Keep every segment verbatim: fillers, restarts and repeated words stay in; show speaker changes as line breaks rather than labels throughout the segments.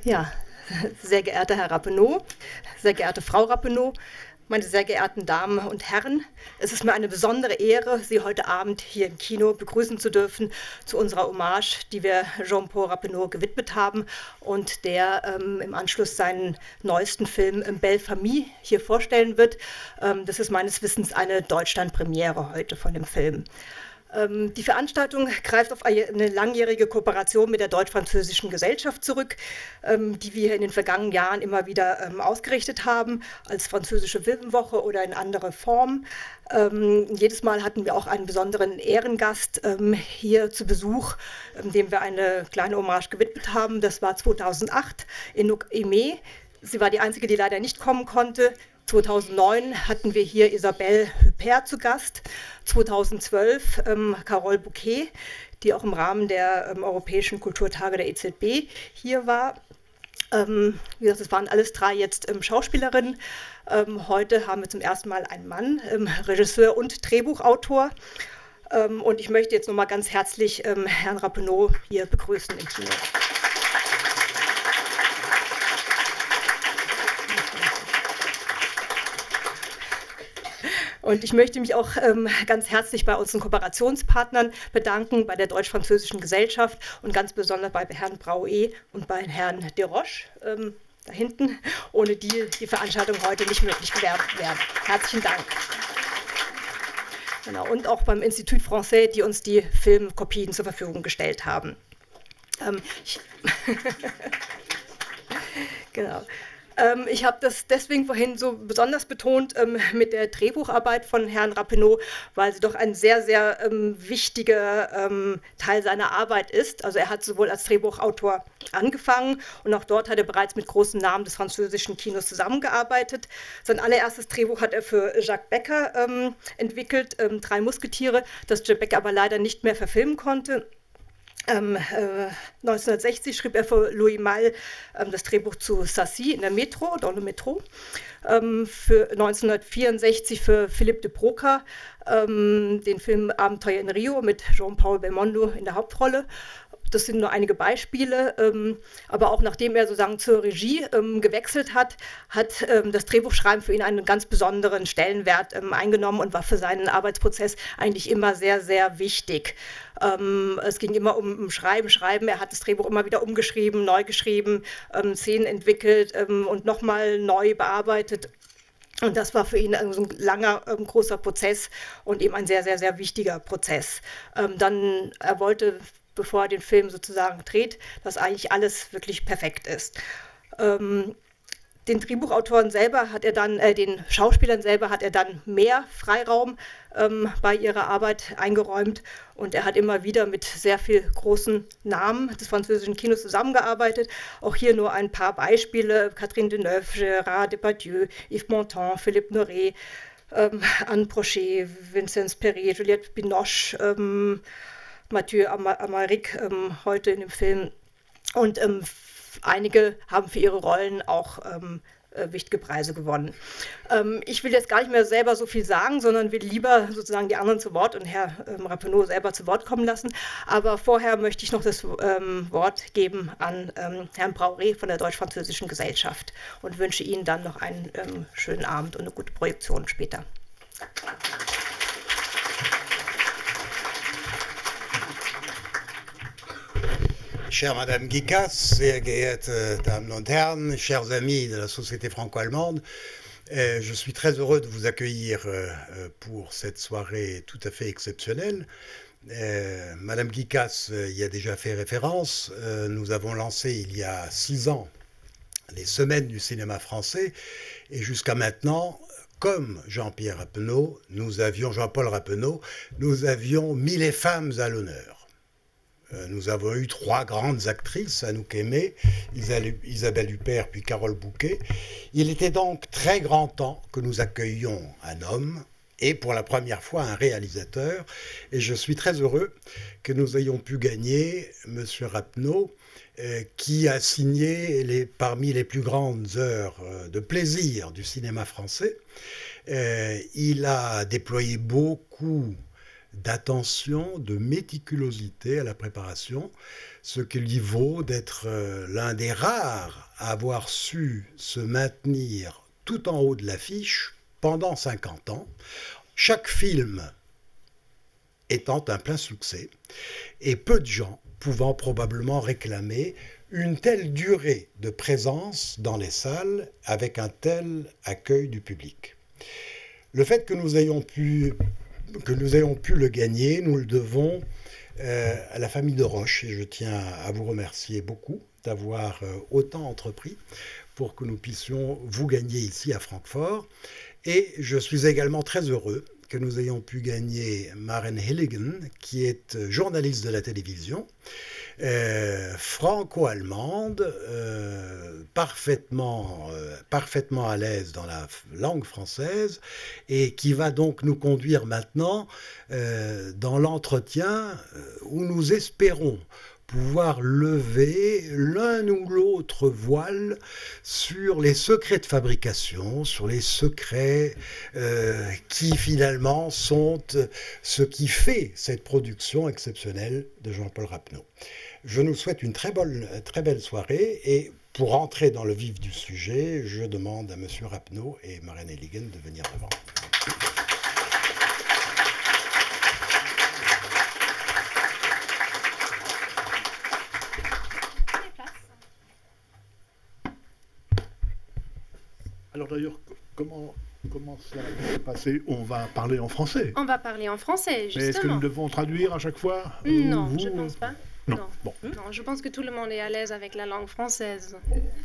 Ja, sehr geehrter Herr Rappeneau, sehr geehrte Frau Rappeneau, meine sehr geehrten Damen und Herren, es ist mir eine besondere Ehre, Sie heute Abend hier im Kino begrüßen zu dürfen zu unserer Hommage, die wir Jean-Paul Rappeneau gewidmet haben und der ähm, im Anschluss seinen neuesten Film Belle Famille hier vorstellen wird. Ähm, das ist meines Wissens eine Deutschland-Premiere heute von dem Film. Die Veranstaltung greift auf eine langjährige Kooperation mit der Deutsch-Französischen Gesellschaft zurück, die wir in den vergangenen Jahren immer wieder ausgerichtet haben, als französische Filmwoche oder in andere Form. Jedes Mal hatten wir auch einen besonderen Ehrengast hier zu Besuch, dem wir eine kleine Hommage gewidmet haben. Das war zweitausendacht Enoch Aimé. Sie war die einzige, die leider nicht kommen konnte. zweitausendneun hatten wir hier Isabelle Huppert zu Gast, zweitausendzwölf ähm, Carole Bouquet, die auch im Rahmen der ähm, Europäischen Kulturtage der E Z B hier war. Ähm, wie gesagt, es waren alles drei jetzt ähm, Schauspielerinnen. Ähm, heute haben wir zum ersten Mal einen Mann, ähm, Regisseur und Drehbuchautor. Ähm, und ich möchte jetzt nochmal ganz herzlich ähm, Herrn Rappeneau hier begrüßen im Kino. Und ich möchte mich auch ähm, ganz herzlich bei unseren Kooperationspartnern bedanken, bei der Deutsch-Französischen Gesellschaft und ganz besonders bei Herrn Brauer und bei Herrn Desroches ähm, da hinten, ohne die die Veranstaltung heute nicht möglich gewesen wäre. Herzlichen Dank. Genau, und auch beim Institut Français, die uns die Filmkopien zur Verfügung gestellt haben. Ähm, ich genau. Ich habe das deswegen vorhin so besonders betont ähm, mit der Drehbucharbeit von Herrn Rappeneau, weil sie doch ein sehr, sehr ähm, wichtiger ähm, Teil seiner Arbeit ist. Also er hat sowohl als Drehbuchautor angefangen und auch dort hat er bereits mit großen Namen des französischen Kinos zusammengearbeitet. Sein allererstes Drehbuch hat er für Jacques Becker ähm, entwickelt, ähm, Drei Musketiere, das Jacques Becker aber leider nicht mehr verfilmen konnte. Ähm, äh, neunzehnhundertsechzig schrieb er für Louis Malle ähm, das Drehbuch zu Sassy in der Metro, dans le Métro. Ähm, für neunzehnhundertvierundsechzig für Philippe de Broca ähm, den Film Abenteuer in Rio mit Jean-Paul Belmondo in der Hauptrolle. Das sind nur einige Beispiele, ähm, aber auch nachdem er sozusagen zur Regie ähm, gewechselt hat, hat ähm, das Drehbuchschreiben für ihn einen ganz besonderen Stellenwert ähm, eingenommen und war für seinen Arbeitsprozess eigentlich immer sehr, sehr wichtig. Ähm, es ging immer um, um Schreiben, Schreiben. Er hat das Drehbuch immer wieder umgeschrieben, neu geschrieben, ähm, Szenen entwickelt ähm, und nochmal neu bearbeitet. Und das war für ihn ein langer, ähm, großer Prozess und eben ein sehr, sehr, sehr wichtiger Prozess. Ähm, dann, er wollte, bevor er den Film sozusagen dreht, dass eigentlich alles wirklich perfekt ist. Ähm, den Drehbuchautoren selber hat er dann, äh, den Schauspielern selber hat er dann mehr Freiraum ähm, bei ihrer Arbeit eingeräumt und er hat immer wieder mit sehr viel großen Namen des französischen Kinos zusammengearbeitet. Auch hier nur ein paar Beispiele: Catherine Deneuve, Gérard Depardieu, Yves Montand, Philippe Noiret, ähm, Anne Prochet, Vincennes Perret, Juliette Binoche, ähm, Mathieu Amalric ähm, heute in dem Film. Und ähm, einige haben für ihre Rollen auch ähm, äh, wichtige Preise gewonnen. Ähm, ich will jetzt gar nicht mehr selber so viel sagen, sondern will lieber sozusagen die anderen zu Wort und Herr ähm, Rappeneau selber zu Wort kommen lassen. Aber vorher möchte ich noch das ähm, Wort geben an ähm, Herrn Brauer von der Deutsch-Französischen Gesellschaft und wünsche Ihnen dann noch einen ähm, schönen Abend und eine gute Projektion später.
Chère Madame Guicasse, sehr geehrte Damen und Herren, chers amis de la Société franco-allemande, euh, je suis très heureux de vous accueillir euh, pour cette soirée tout à fait exceptionnelle. Euh, Madame Guicasse y a déjà fait référence. Euh, nous avons lancé il y a six ans les Semaines du cinéma français et jusqu'à maintenant, comme Jean-Pierre Rappeneau, nous avions, Jean-Paul Rappeneau, nous avions mis les femmes à l'honneur. Nous avons eu trois grandes actrices, Anouk Aimé, Isabelle Huppert puis Carole Bouquet. Il était donc très grand temps que nous accueillions un homme et pour la première fois un réalisateur. Et je suis très heureux que nous ayons pu gagner M. Rappeneau, euh, qui a signé les, parmi les plus grandes heures de plaisir du cinéma français. Euh, il a déployé beaucoup d'attention, de méticulosité à la préparation, ce qui lui vaut d'être euh, l'un des rares à avoir su se maintenir tout en haut de l'affiche pendant cinquante ans, chaque film étant un plein succès, et peu de gens pouvant probablement réclamer une telle durée de présence dans les salles avec un tel accueil du public. Le fait que nous ayons pu, que nous ayons pu le gagner, nous le devons euh, à la famille de Roche, et je tiens à vous remercier beaucoup d'avoir euh, autant entrepris pour que nous puissions vous gagner ici à Francfort. Et je suis également très heureux que nous ayons pu gagner Maren Hilligen, qui est journaliste de la télévision, euh, franco-allemande, euh, parfaitement, euh, parfaitement à l'aise dans la langue française, et qui va donc nous conduire maintenant euh, dans l'entretien où nous espérons pouvoir lever l'un ou l'autre voile sur les secrets de fabrication, sur les secrets euh, qui finalement sont ce qui fait cette production exceptionnelle de Jean-Paul Rapneau. Je nous souhaite une très bonne, très belle soirée, et pour entrer dans le vif du sujet, je demande à M. Rapneau et Maren Hilligen de venir devant.
Alors d'ailleurs, comment, comment ça va se passer? On va parler en français.
On va parler en français, justement.
Mais est-ce que nous devons traduire à chaque fois?
Non,
vous,
je ne pense pas.
Non.
Non.
Bon.
Non, je pense que tout le monde est à l'aise avec la langue française.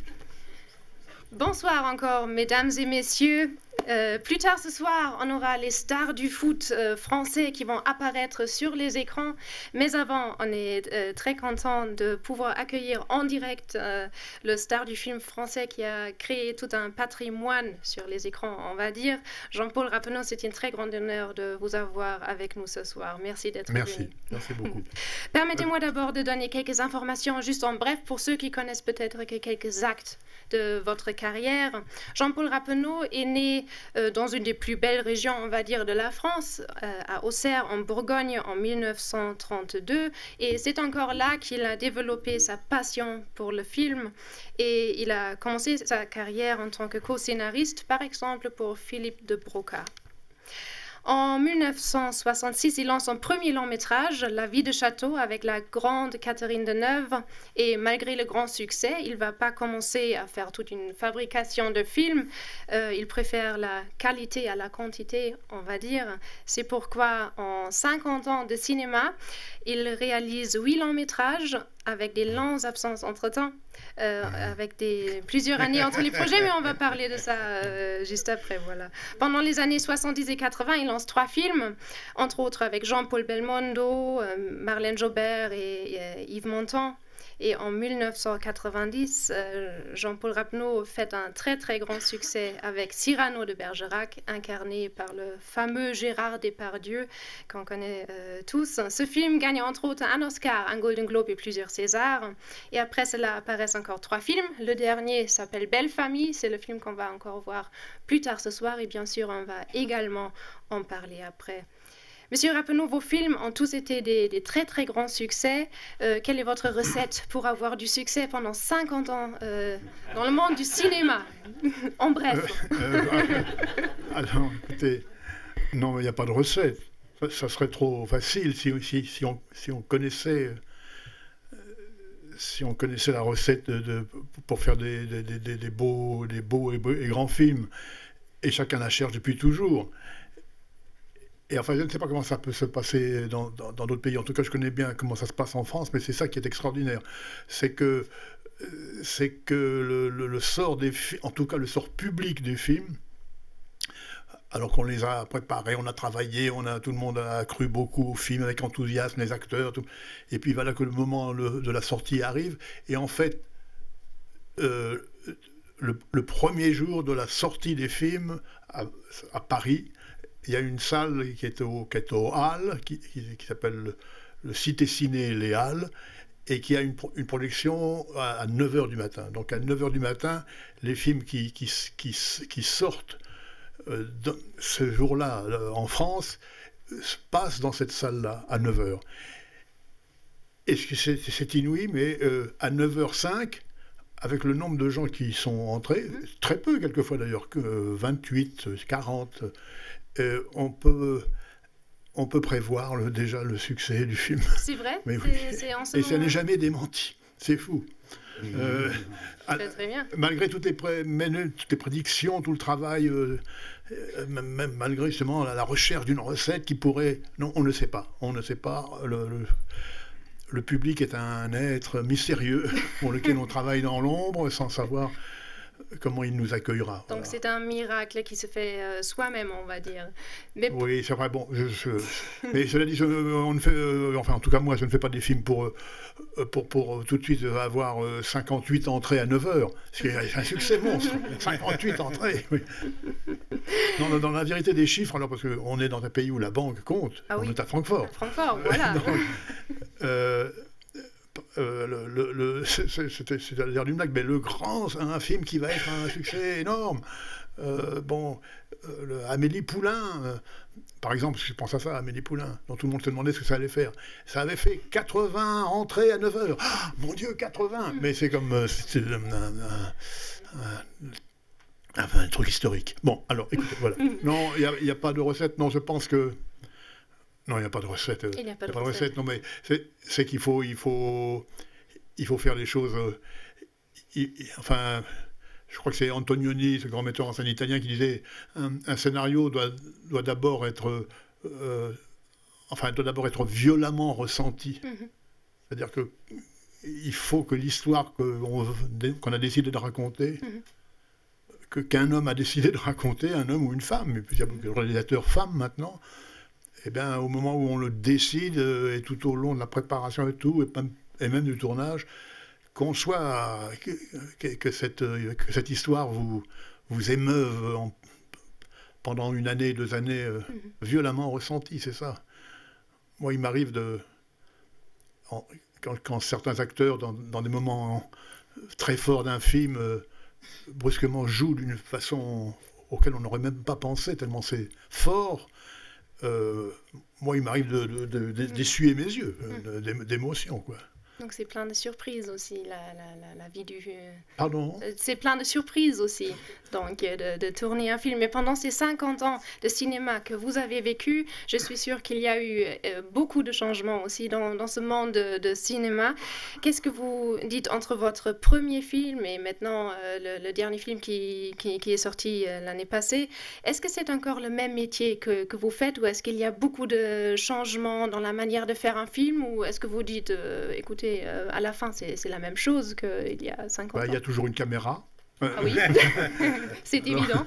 Bonsoir encore, mesdames et messieurs. Euh, plus tard ce soir, on aura les stars du foot euh, français qui vont apparaître sur les écrans. Mais avant, on est euh, très content de pouvoir accueillir en direct euh, le star du film français qui a créé tout un patrimoine sur les écrans, on va dire. Jean-Paul Rapneau, c'est un très grand honneur de vous avoir avec nous ce soir. Merci d'être venu.
Merci, merci beaucoup.
Permettez-moi d'abord de donner quelques informations, juste en bref, pour ceux qui connaissent peut-être que quelques actes de votre carrière. Jean-Paul Rapneau est né euh, dans une des plus belles régions, on va dire, de la France, euh, à Auxerre, en Bourgogne, en mille neuf cent trente-deux. Et c'est encore là qu'il a développé sa passion pour le film. Et il a commencé sa carrière en tant que co-scénariste, par exemple, pour Philippe de Broca. En mille neuf cent soixante-six, il lance son premier long métrage, La vie de château, avec la grande Catherine Deneuve. Et malgré le grand succès, il ne va pas commencer à faire toute une fabrication de films. Euh, il préfère la qualité à la quantité, on va dire. C'est pourquoi, en cinquante ans de cinéma, il réalise huit longs métrages avec des longues absences entre-temps, euh, avec des, plusieurs années entre les projets, mais on va parler de ça euh, juste après. Voilà. Pendant les années soixante-dix et quatre-vingt, il lance trois films, entre autres avec Jean-Paul Belmondo, euh, Marlène Jobert et, et euh, Yves Montand. Et en mille neuf cent quatre-vingt-dix, euh, Jean-Paul Rapneau fait un très très grand succès avec Cyrano de Bergerac, incarné par le fameux Gérard Depardieu, qu'on connaît euh, tous. Ce film gagne entre autres un Oscar, un Golden Globe et plusieurs Césars. Et après cela apparaissent encore trois films. Le dernier s'appelle Belle Famille, c'est le film qu'on va encore voir plus tard ce soir. Et bien sûr, on va également en parler après. Monsieur Rapneau, vos films ont tous été des, des très très grands succès. Euh, quelle est votre recette pour avoir du succès pendant cinquante ans euh, dans le monde du cinéma? En bref.
Euh, euh, alors, écoutez, non, il n'y a pas de recette. Ça, ça serait trop facile si, si, si, on, si on connaissait... Si on connaissait la recette de, de, pour faire des, des, des, des, beaux, des beaux et, beaux et grands films, et chacun la cherche depuis toujours. Et enfin, je ne sais pas comment ça peut se passer dans d'autres dans, dans pays. En tout cas, je connais bien comment ça se passe en France, mais c'est ça qui est extraordinaire. C'est que, c'est que le, le, le sort des films, en tout cas le sort public des films, alors qu'on les a préparés, on a travaillé, on a, tout le monde a cru beaucoup aux films avec enthousiasme, les acteurs, tout. Et puis voilà que le moment le, de la sortie arrive. Et en fait, euh, le, le premier jour de la sortie des films à, à Paris, il y a une salle qui est au, qui est au Halles, qui, qui, qui s'appelle le, le Cité Ciné Les Halles, et qui a une, une projection à, à neuf heures du matin. Donc à neuf heures du matin, les films qui, qui, qui, qui sortent euh, ce jour-là euh, en France se passe dans cette salle-là, à neuf heures. Et c'est inouï, mais euh, à neuf heures cinq, avec le nombre de gens qui sont entrés, très peu quelquefois d'ailleurs, que vingt-huit, quarante, euh, on peut... on peut prévoir le, déjà le succès du film.
C'est vrai.
Mais oui.
C'est en ce
Et
moment...
ça n'est jamais démenti. C'est fou.
Mmh.
Euh,
très, très bien.
Malgré toutes les, pré toutes les prédictions, tout le travail, euh, même, même malgré justement la, la recherche d'une recette qui pourrait... Non, on ne sait pas. On ne sait pas. Le, le, le public est un être mystérieux pour lequel on travaille dans l'ombre sans savoir comment il nous accueillera.
Donc voilà. C'est un miracle qui se fait euh, soi-même, on va dire.
Mais... Oui, c'est vrai. Bon, je, je... mais cela dit, je, on ne fait, euh, enfin, en tout cas moi, je ne fais pas des films pour, euh, pour, pour euh, tout de suite avoir euh, cinquante-huit entrées à neuf heures. C'est un succès monstre. cinquante-huit entrées. Oui. Non, dans la vérité des chiffres, alors parce qu'on est dans un pays où la banque compte,
ah,
on
oui.
est à Francfort.
À Francfort, voilà.
Donc, euh, Euh, le, le, le, c'est à dire d'une blague, mais le grand, un film qui va être un succès énorme. Euh, bon, euh, le, Amélie Poulain, euh, par exemple, je pense à ça, Amélie Poulain, dont tout le monde se demandait ce que ça allait faire. Ça avait fait quatre-vingts entrées à neuf heures. Oh, mon Dieu, quatre-vingts. Mais c'est comme euh, c'est un, un, un, un, un truc historique. Bon, alors, écoutez, voilà. Non, il n'y a, a pas de recette. Non, je pense que non, il n'y a pas de recette.
Il n'y a pas de,
a pas de
recette.
recette. Non, mais c'est qu'il faut, il faut, il faut faire les choses. Euh, il, enfin, je crois que c'est Antonioni, ce grand metteur en scène italien, qui disait un, un scénario doit, doit d'abord être, euh, enfin, doit d'abord être violemment ressenti. Mm-hmm. C'est-à-dire que il faut que l'histoire qu'on qu'on a décidé de raconter, mm-hmm. que qu'un homme a décidé de raconter, un homme ou une femme, et puis il y a beaucoup de réalisateurs femmes maintenant. Eh bien, au moment où on le décide, euh, et tout au long de la préparation et tout, et même, et même du tournage, qu'on soit, que, que, que, cette, que cette histoire vous, vous émeuve en, pendant une année, deux années, euh, mm-hmm. violemment ressentie, c'est ça. Moi, il m'arrive de... En, quand, quand certains acteurs, dans, dans des moments très forts d'un film, euh, brusquement jouent d'une façon auquel on n'aurait même pas pensé, tellement c'est fort... Euh, moi, il m'arrive d'essuyer de, de, de, mes yeux, mmh. d'émotion, quoi.
Donc c'est plein de surprises aussi, la, la, la, la vie du...
Pardon ?
C'est plein de surprises aussi, donc de, de tourner un film. Mais pendant ces cinquante ans de cinéma que vous avez vécu, je suis sûre qu'il y a eu euh, beaucoup de changements aussi dans, dans ce monde de, de cinéma. Qu'est-ce que vous dites entre votre premier film et maintenant euh, le, le dernier film qui, qui, qui est sorti euh, l'année passée? Est-ce que c'est encore le même métier que, que vous faites, ou est-ce qu'il y a beaucoup de changements dans la manière de faire un film, ou est-ce que vous dites, euh, écoutez, Euh, à la fin, c'est la même chose qu'il y a cinquante
bah,
ans.
Il y a toujours une caméra.
Ah oui, c'est évident.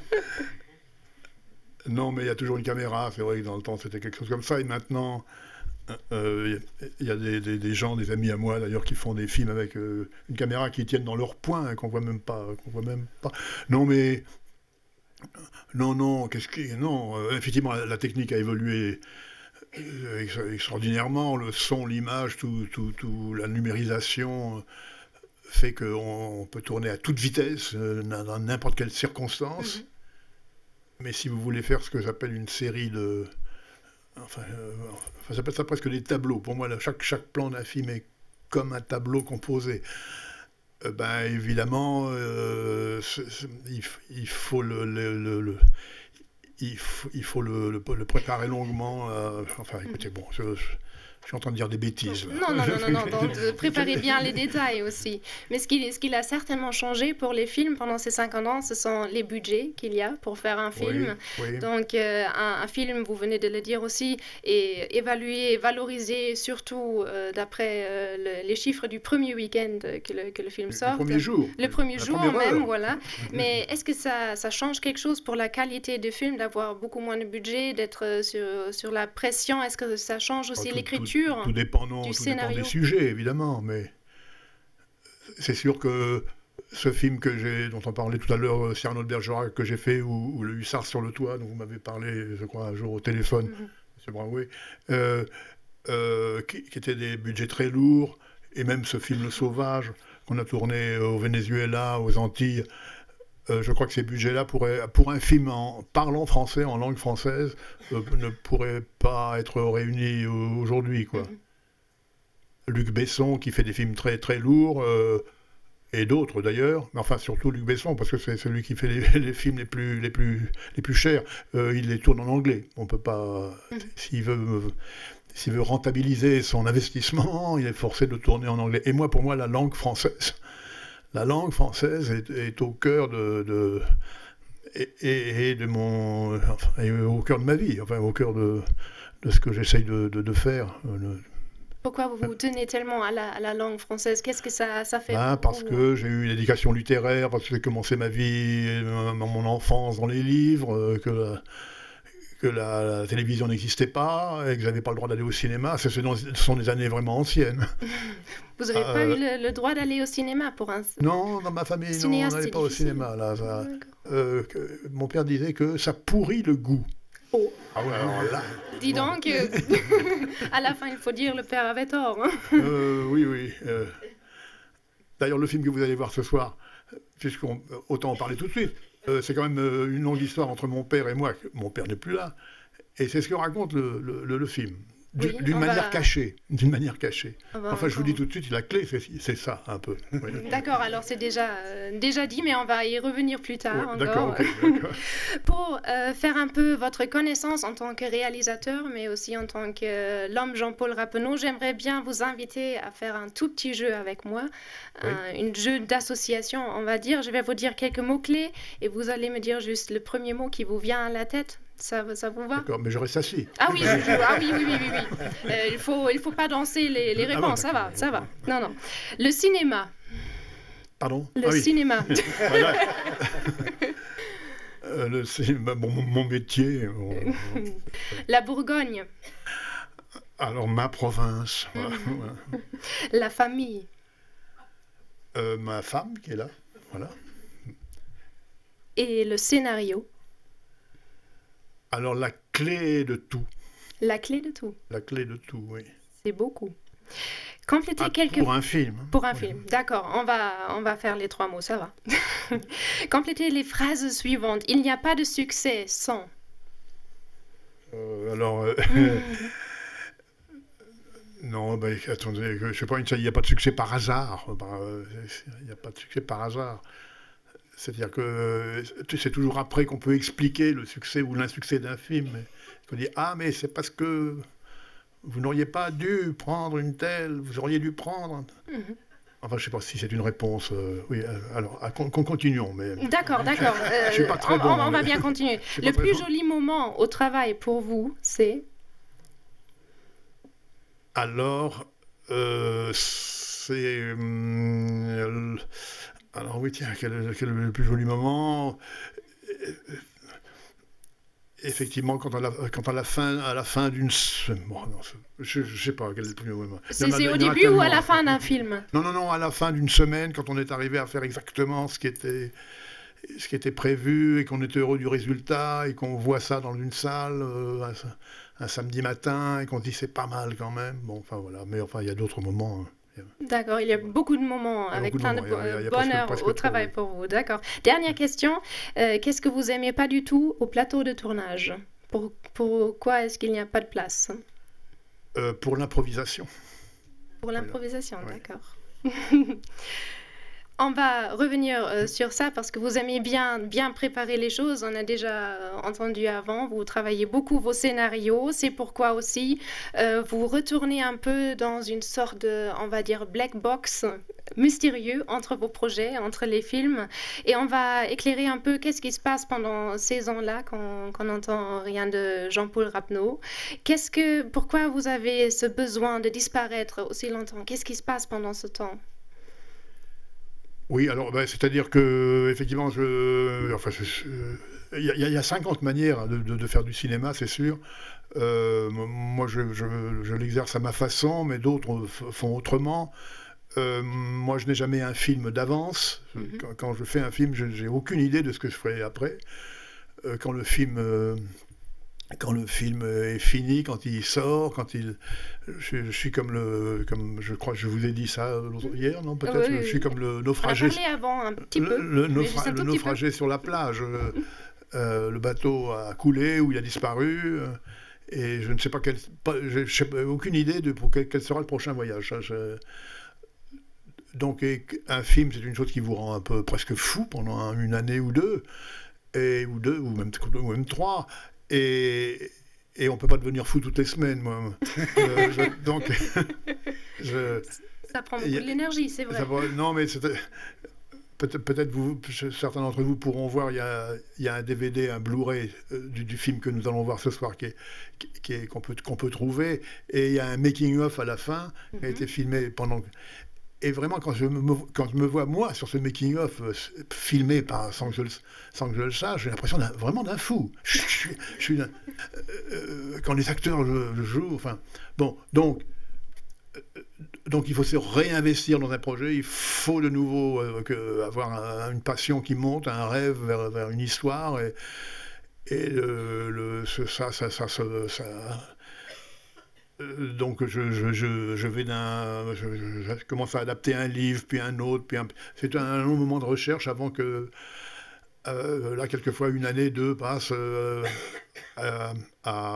Non, mais il y a toujours une caméra. C'est vrai que dans le temps, c'était quelque chose comme ça. Et maintenant, euh, il y a des, des, des gens, des amis à moi d'ailleurs, qui font des films avec euh, une caméra qui tiennent dans leur poing, hein, qu'on voit même pas, qu'on voit même pas. Non, mais non, non, qu'est-ce que non. Euh, effectivement, la, la technique a évolué. Extraordinairement, le son, l'image, tout, tout, tout, la numérisation fait qu'on peut tourner à toute vitesse, dans n'importe quelle circonstance. Mm-hmm. Mais si vous voulez faire ce que j'appelle une série de... Enfin, euh, enfin j'appelle ça presque des tableaux. Pour moi, là, chaque, chaque plan d'un film est comme un tableau composé. Euh, ben, évidemment, euh, c est, c est, il, il faut le... le, le, le Il faut, il faut le, le, le préparer longuement. Euh, enfin, écoutez, bon, je, je, je suis en train de dire des bêtises. Là.
Non, non, non, non, non. Donc, préparez bien les détails aussi. Mais ce qui, ce qui a certainement changé pour les films pendant ces cinquante ans, ce sont les budgets qu'il y a pour faire un film.
Oui, oui.
Donc, euh, un, un film, vous venez de le dire aussi, est évalué, valorisé, surtout euh, d'après euh, le, les chiffres du premier week-end que le, que le film sort.
Le premier jour.
Le premier
la
jour
même,
heure. Voilà. Mais est-ce que ça, ça change quelque chose pour la qualité du film, d'avoir beaucoup moins de budget, d'être sur, sur la pression? Est-ce que ça change aussi oh, l'écriture?
Tout, tout dépend, non,
du
tout
scénario.
dépend des sujets, évidemment, mais c'est sûr que ce film que j'ai, dont on parlait tout à l'heure, Cyrano de Bergerac, que j'ai fait, ou, ou Le Hussard sur le toit, dont vous m'avez parlé, je crois, un jour au téléphone, mm-hmm. M. Branoué, euh, euh, qui, qui étaient des budgets très lourds, et même ce film Le Sauvage, qu'on a tourné au Venezuela, aux Antilles, Euh, je crois que ces budgets-là, pourraient, pour un film en parlant français, en langue française, euh, ne pourraient pas être réunis aujourd'hui, quoi. Mm-hmm. Luc Besson, qui fait des films très, très lourds, euh, et d'autres d'ailleurs, mais enfin surtout Luc Besson, parce que c'est celui qui fait les, les films les plus, les plus, les plus chers. Euh, il les tourne en anglais. On peut pas... Mm-hmm. S'il veut... S'il veut rentabiliser son investissement, il est forcé de tourner en anglais. Et moi, pour moi, la langue française, la langue française est, est au cœur de, de et, et, et de mon, enfin, et au cœur de ma vie, enfin au cœur de, de ce que j'essaye de, de, de faire.
Pourquoi vous vous tenez tellement à la, à la langue française? Qu'est-ce que ça, ça fait
ben,
pour
Parce
vous?
que j'ai eu une éducation littéraire, parce que j'ai commencé ma vie, mon enfance dans les livres, que la, que la, la télévision n'existait pas et que je n'avais pas le droit d'aller au cinéma. Ce sont des années vraiment anciennes.
Vous n'avez
euh,
pas eu le, le droit d'aller au cinéma pour un...
Non, dans ma famille, non, on n'allait pas au cinéma. Là, ça, euh, que, mon père disait que ça pourrit le goût.
Oh.
Ah ouais, alors là...
Dis donc, euh, à la fin, il faut dire le père avait tort. Hein.
euh, oui, oui. Euh... D'ailleurs, le film que vous allez voir ce soir, puisqu'on autant en parler tout de suite, Euh, c'est quand même euh, une longue histoire entre mon père et moi. Mon père n'est plus là. Et c'est ce que raconte le, le, le film. D'une oui, manière va... cachée. D'une manière cachée. Enfin, encore... je vous dis tout de suite, la clé, c'est ça, un peu. Oui.
D'accord, alors c'est déjà, euh, déjà dit, mais on va y revenir plus tard.
Oui, d'accord, okay, d'accord.
Pour euh, faire un peu votre connaissance en tant que réalisateur, mais aussi en tant que euh, l'homme Jean-Paul Rappeneau, j'aimerais bien vous inviter à faire un tout petit jeu avec moi. Oui. Un, un jeu d'association, on va dire. Je vais vous dire quelques mots-clés et vous allez me dire juste le premier mot qui vous vient à la tête. Ça, ça vous va?
D'accord, mais je reste assis.
Ah oui, je, je, ah oui, oui, oui, oui. oui. Euh, il faut, il faut pas danser les, les réponses, ah bon, ça va, ça va. Non, non. Le cinéma.
Pardon?
Le
ah oui.
cinéma.
euh, le cinéma, bon, mon métier. Bon,
La Bourgogne.
Alors, ma province. Voilà.
La famille.
Euh, ma femme qui est là, voilà.
Et le scénario.
Alors, la clé de tout.
La clé de tout.
La clé de tout, oui.
C'est beaucoup. Complétez
ah,
quelques...
Pour un film.
Pour un
oui.
film, d'accord. On va, on va faire les trois mots, ça va. Complétez les phrases suivantes. Il n'y a pas de succès sans...
Euh, alors... Euh... Mm. Non, ben, attendez, je sais pas, il n'y a pas de succès par hasard. Il n'y a pas de succès par hasard. C'est-à-dire que c'est toujours après qu'on peut expliquer le succès ou l'insuccès d'un film. Qu'on dit « Ah, mais c'est parce que vous n'auriez pas dû prendre une telle, vous auriez dû prendre... Mm-hmm. » Enfin, je ne sais pas si c'est une réponse. Euh, oui, alors, qu'on continuons. Mais...
D'accord, d'accord. Euh, je suis pas très on, bon. On, on va bien continuer. Le plus joli bon. moment au travail pour vous, c'est...
Alors, euh, c'est... Euh, alors oui, tiens, quel, quel est le plus joli moment? Effectivement, quand à la, quand à la fin, à la fin d'une... Bon, non, je ne sais pas quel est le plus joli moment.
C'est au début ou à la fin d'un film?
Non, non, non, à la fin d'une semaine, quand on est arrivé à faire exactement ce qui était... ce qui était prévu et qu'on était heureux du résultat et qu'on voit ça dans une salle euh, un, un samedi matin et qu'on dit c'est pas mal quand même. Bon, enfin voilà, mais enfin il y a d'autres moments. Hein.
D'accord, il y a beaucoup de moments avec plein de, de bonheur presque, presque au travail trop, oui. pour vous. D'accord. Dernière question, euh, qu'est-ce que vous aimez pas du tout au plateau de tournage? pour, Pourquoi est-ce qu'il n'y a pas de place?
euh, Pour l'improvisation.
Pour l'improvisation,
voilà.
D'accord. On va revenir euh, sur ça parce que vous aimez bien, bien préparer les choses. On a déjà euh, entendu avant, vous travaillez beaucoup vos scénarios. C'est pourquoi aussi euh, vous retournez un peu dans une sorte de, on va dire, black box mystérieux entre vos projets, entre les films. Et on va éclairer un peu qu'est-ce qui se passe pendant ces ans-là quand on n'entend rien de Jean-Paul Rappeneau. Qu'est-ce que, pourquoi vous avez ce besoin de disparaître aussi longtemps? Qu'est-ce qui se passe pendant ce temps?
Oui, alors, ben, c'est-à-dire que, effectivement, je, enfin, il y, y a cinquante manières de, de, de faire du cinéma, c'est sûr. Euh, moi, je, je, je l'exerce à ma façon, mais d'autres font autrement. Euh, moi, je n'ai jamais un film d'avance. Mm-hmm. quand, quand je fais un film, je n'ai aucune idée de ce que je ferai après. Euh, quand le film euh, quand le film est fini, quand il sort, quand il... Je, je suis comme le... Comme, je crois que je vous ai dit ça hier, non peut-être
Oui,
Je suis comme le naufragé...
On a parlé avant un petit peu.
Le, le,
mais juste
naufra
un tout
le
petit
naufragé
peu.
sur la plage. Euh, euh, le bateau a coulé ou il a disparu. Euh, et je ne sais pas quel... Pas, je n'ai aucune idée de pour quel, quel sera le prochain voyage. Ça, je, donc et, un film, c'est une chose qui vous rend un peu presque fou pendant un, une année ou deux. Et, ou deux, ou même, ou même trois. Et, et on ne peut pas devenir fou toutes les semaines, moi. euh, je, donc, je,
ça prend beaucoup de l'énergie, c'est vrai.
Ça, non, mais peut-être peut vous, certains d'entre vous pourront voir, il y a, il y a un D V D, un Blu-ray euh, du, du film que nous allons voir ce soir, qui est, qui est, qu'on peut, qu'on peut trouver. Et il y a un making-of à la fin, mm-hmm. qui a été filmé pendant... Et vraiment, quand je me, quand je me vois, moi, sur ce making-of, euh, filmé par, sans, que je le, sans que je le sache, j'ai l'impression d'un, vraiment d'un fou. Je, je, je suis, euh, euh, quand les acteurs le, le jouent, enfin... Bon, donc, euh, donc, il faut se réinvestir dans un projet, il faut de nouveau euh, que, avoir un, une passion qui monte, un rêve vers, vers une histoire, et, et le, le, ça, ça, ça, ça, ça, ça donc je, je, je, je vais d'un, je, je commence à adapter un livre, puis un autre, puis un... c'est un long moment de recherche avant que, euh, là, quelquefois, une année, deux passe euh, à, à,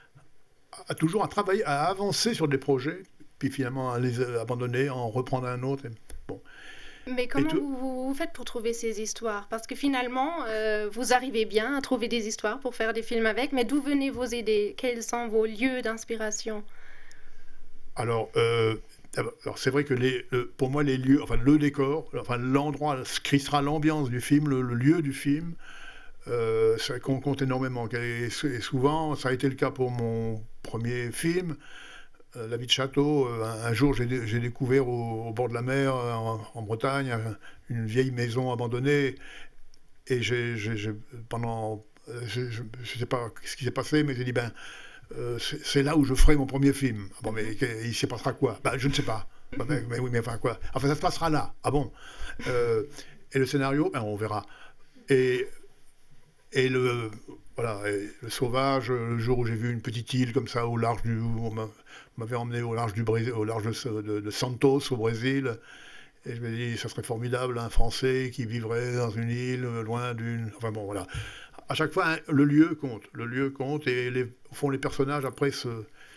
à toujours à travailler, à avancer sur des projets, puis finalement à les abandonner, en reprendre un autre. Et, bon.
Mais comment vous, vous faites pour trouver ces histoires? Parce que finalement, euh, vous arrivez bien à trouver des histoires pour faire des films avec, mais d'où venaient vos idées? Quels sont vos lieux d'inspiration?
Alors, euh, alors c'est vrai que les, le, pour moi, les lieux, enfin le décor, enfin l'endroit, ce qui sera l'ambiance du film, le, le lieu du film, euh, ça compte énormément. Et, et souvent, ça a été le cas pour mon premier film. La vie de château, un, un jour j'ai, j'ai découvert au, au bord de la mer, en, en Bretagne, une vieille maison abandonnée, et j'ai, j'ai, j'ai, pendant, je ne sais pas ce qui s'est passé, mais j'ai dit, ben, euh, c'est, c'est là où je ferai mon premier film. Ah bon, mais il se passera quoi? Ben, je ne sais pas. Ben, mais, mais oui, mais enfin quoi? Enfin, ça se passera là. Ah bon? euh, Et le scénario, ben, on verra. Et, et le... Voilà, et le sauvage, le jour où j'ai vu une petite île comme ça au large du... On m'avait emmené au large, du Brésil, au large de, de, de Santos, au Brésil, et je me dis, ça serait formidable, un Français qui vivrait dans une île, loin d'une... Enfin bon, voilà. À chaque fois, hein, le lieu compte, le lieu compte, et les, au fond, les personnages, après, se...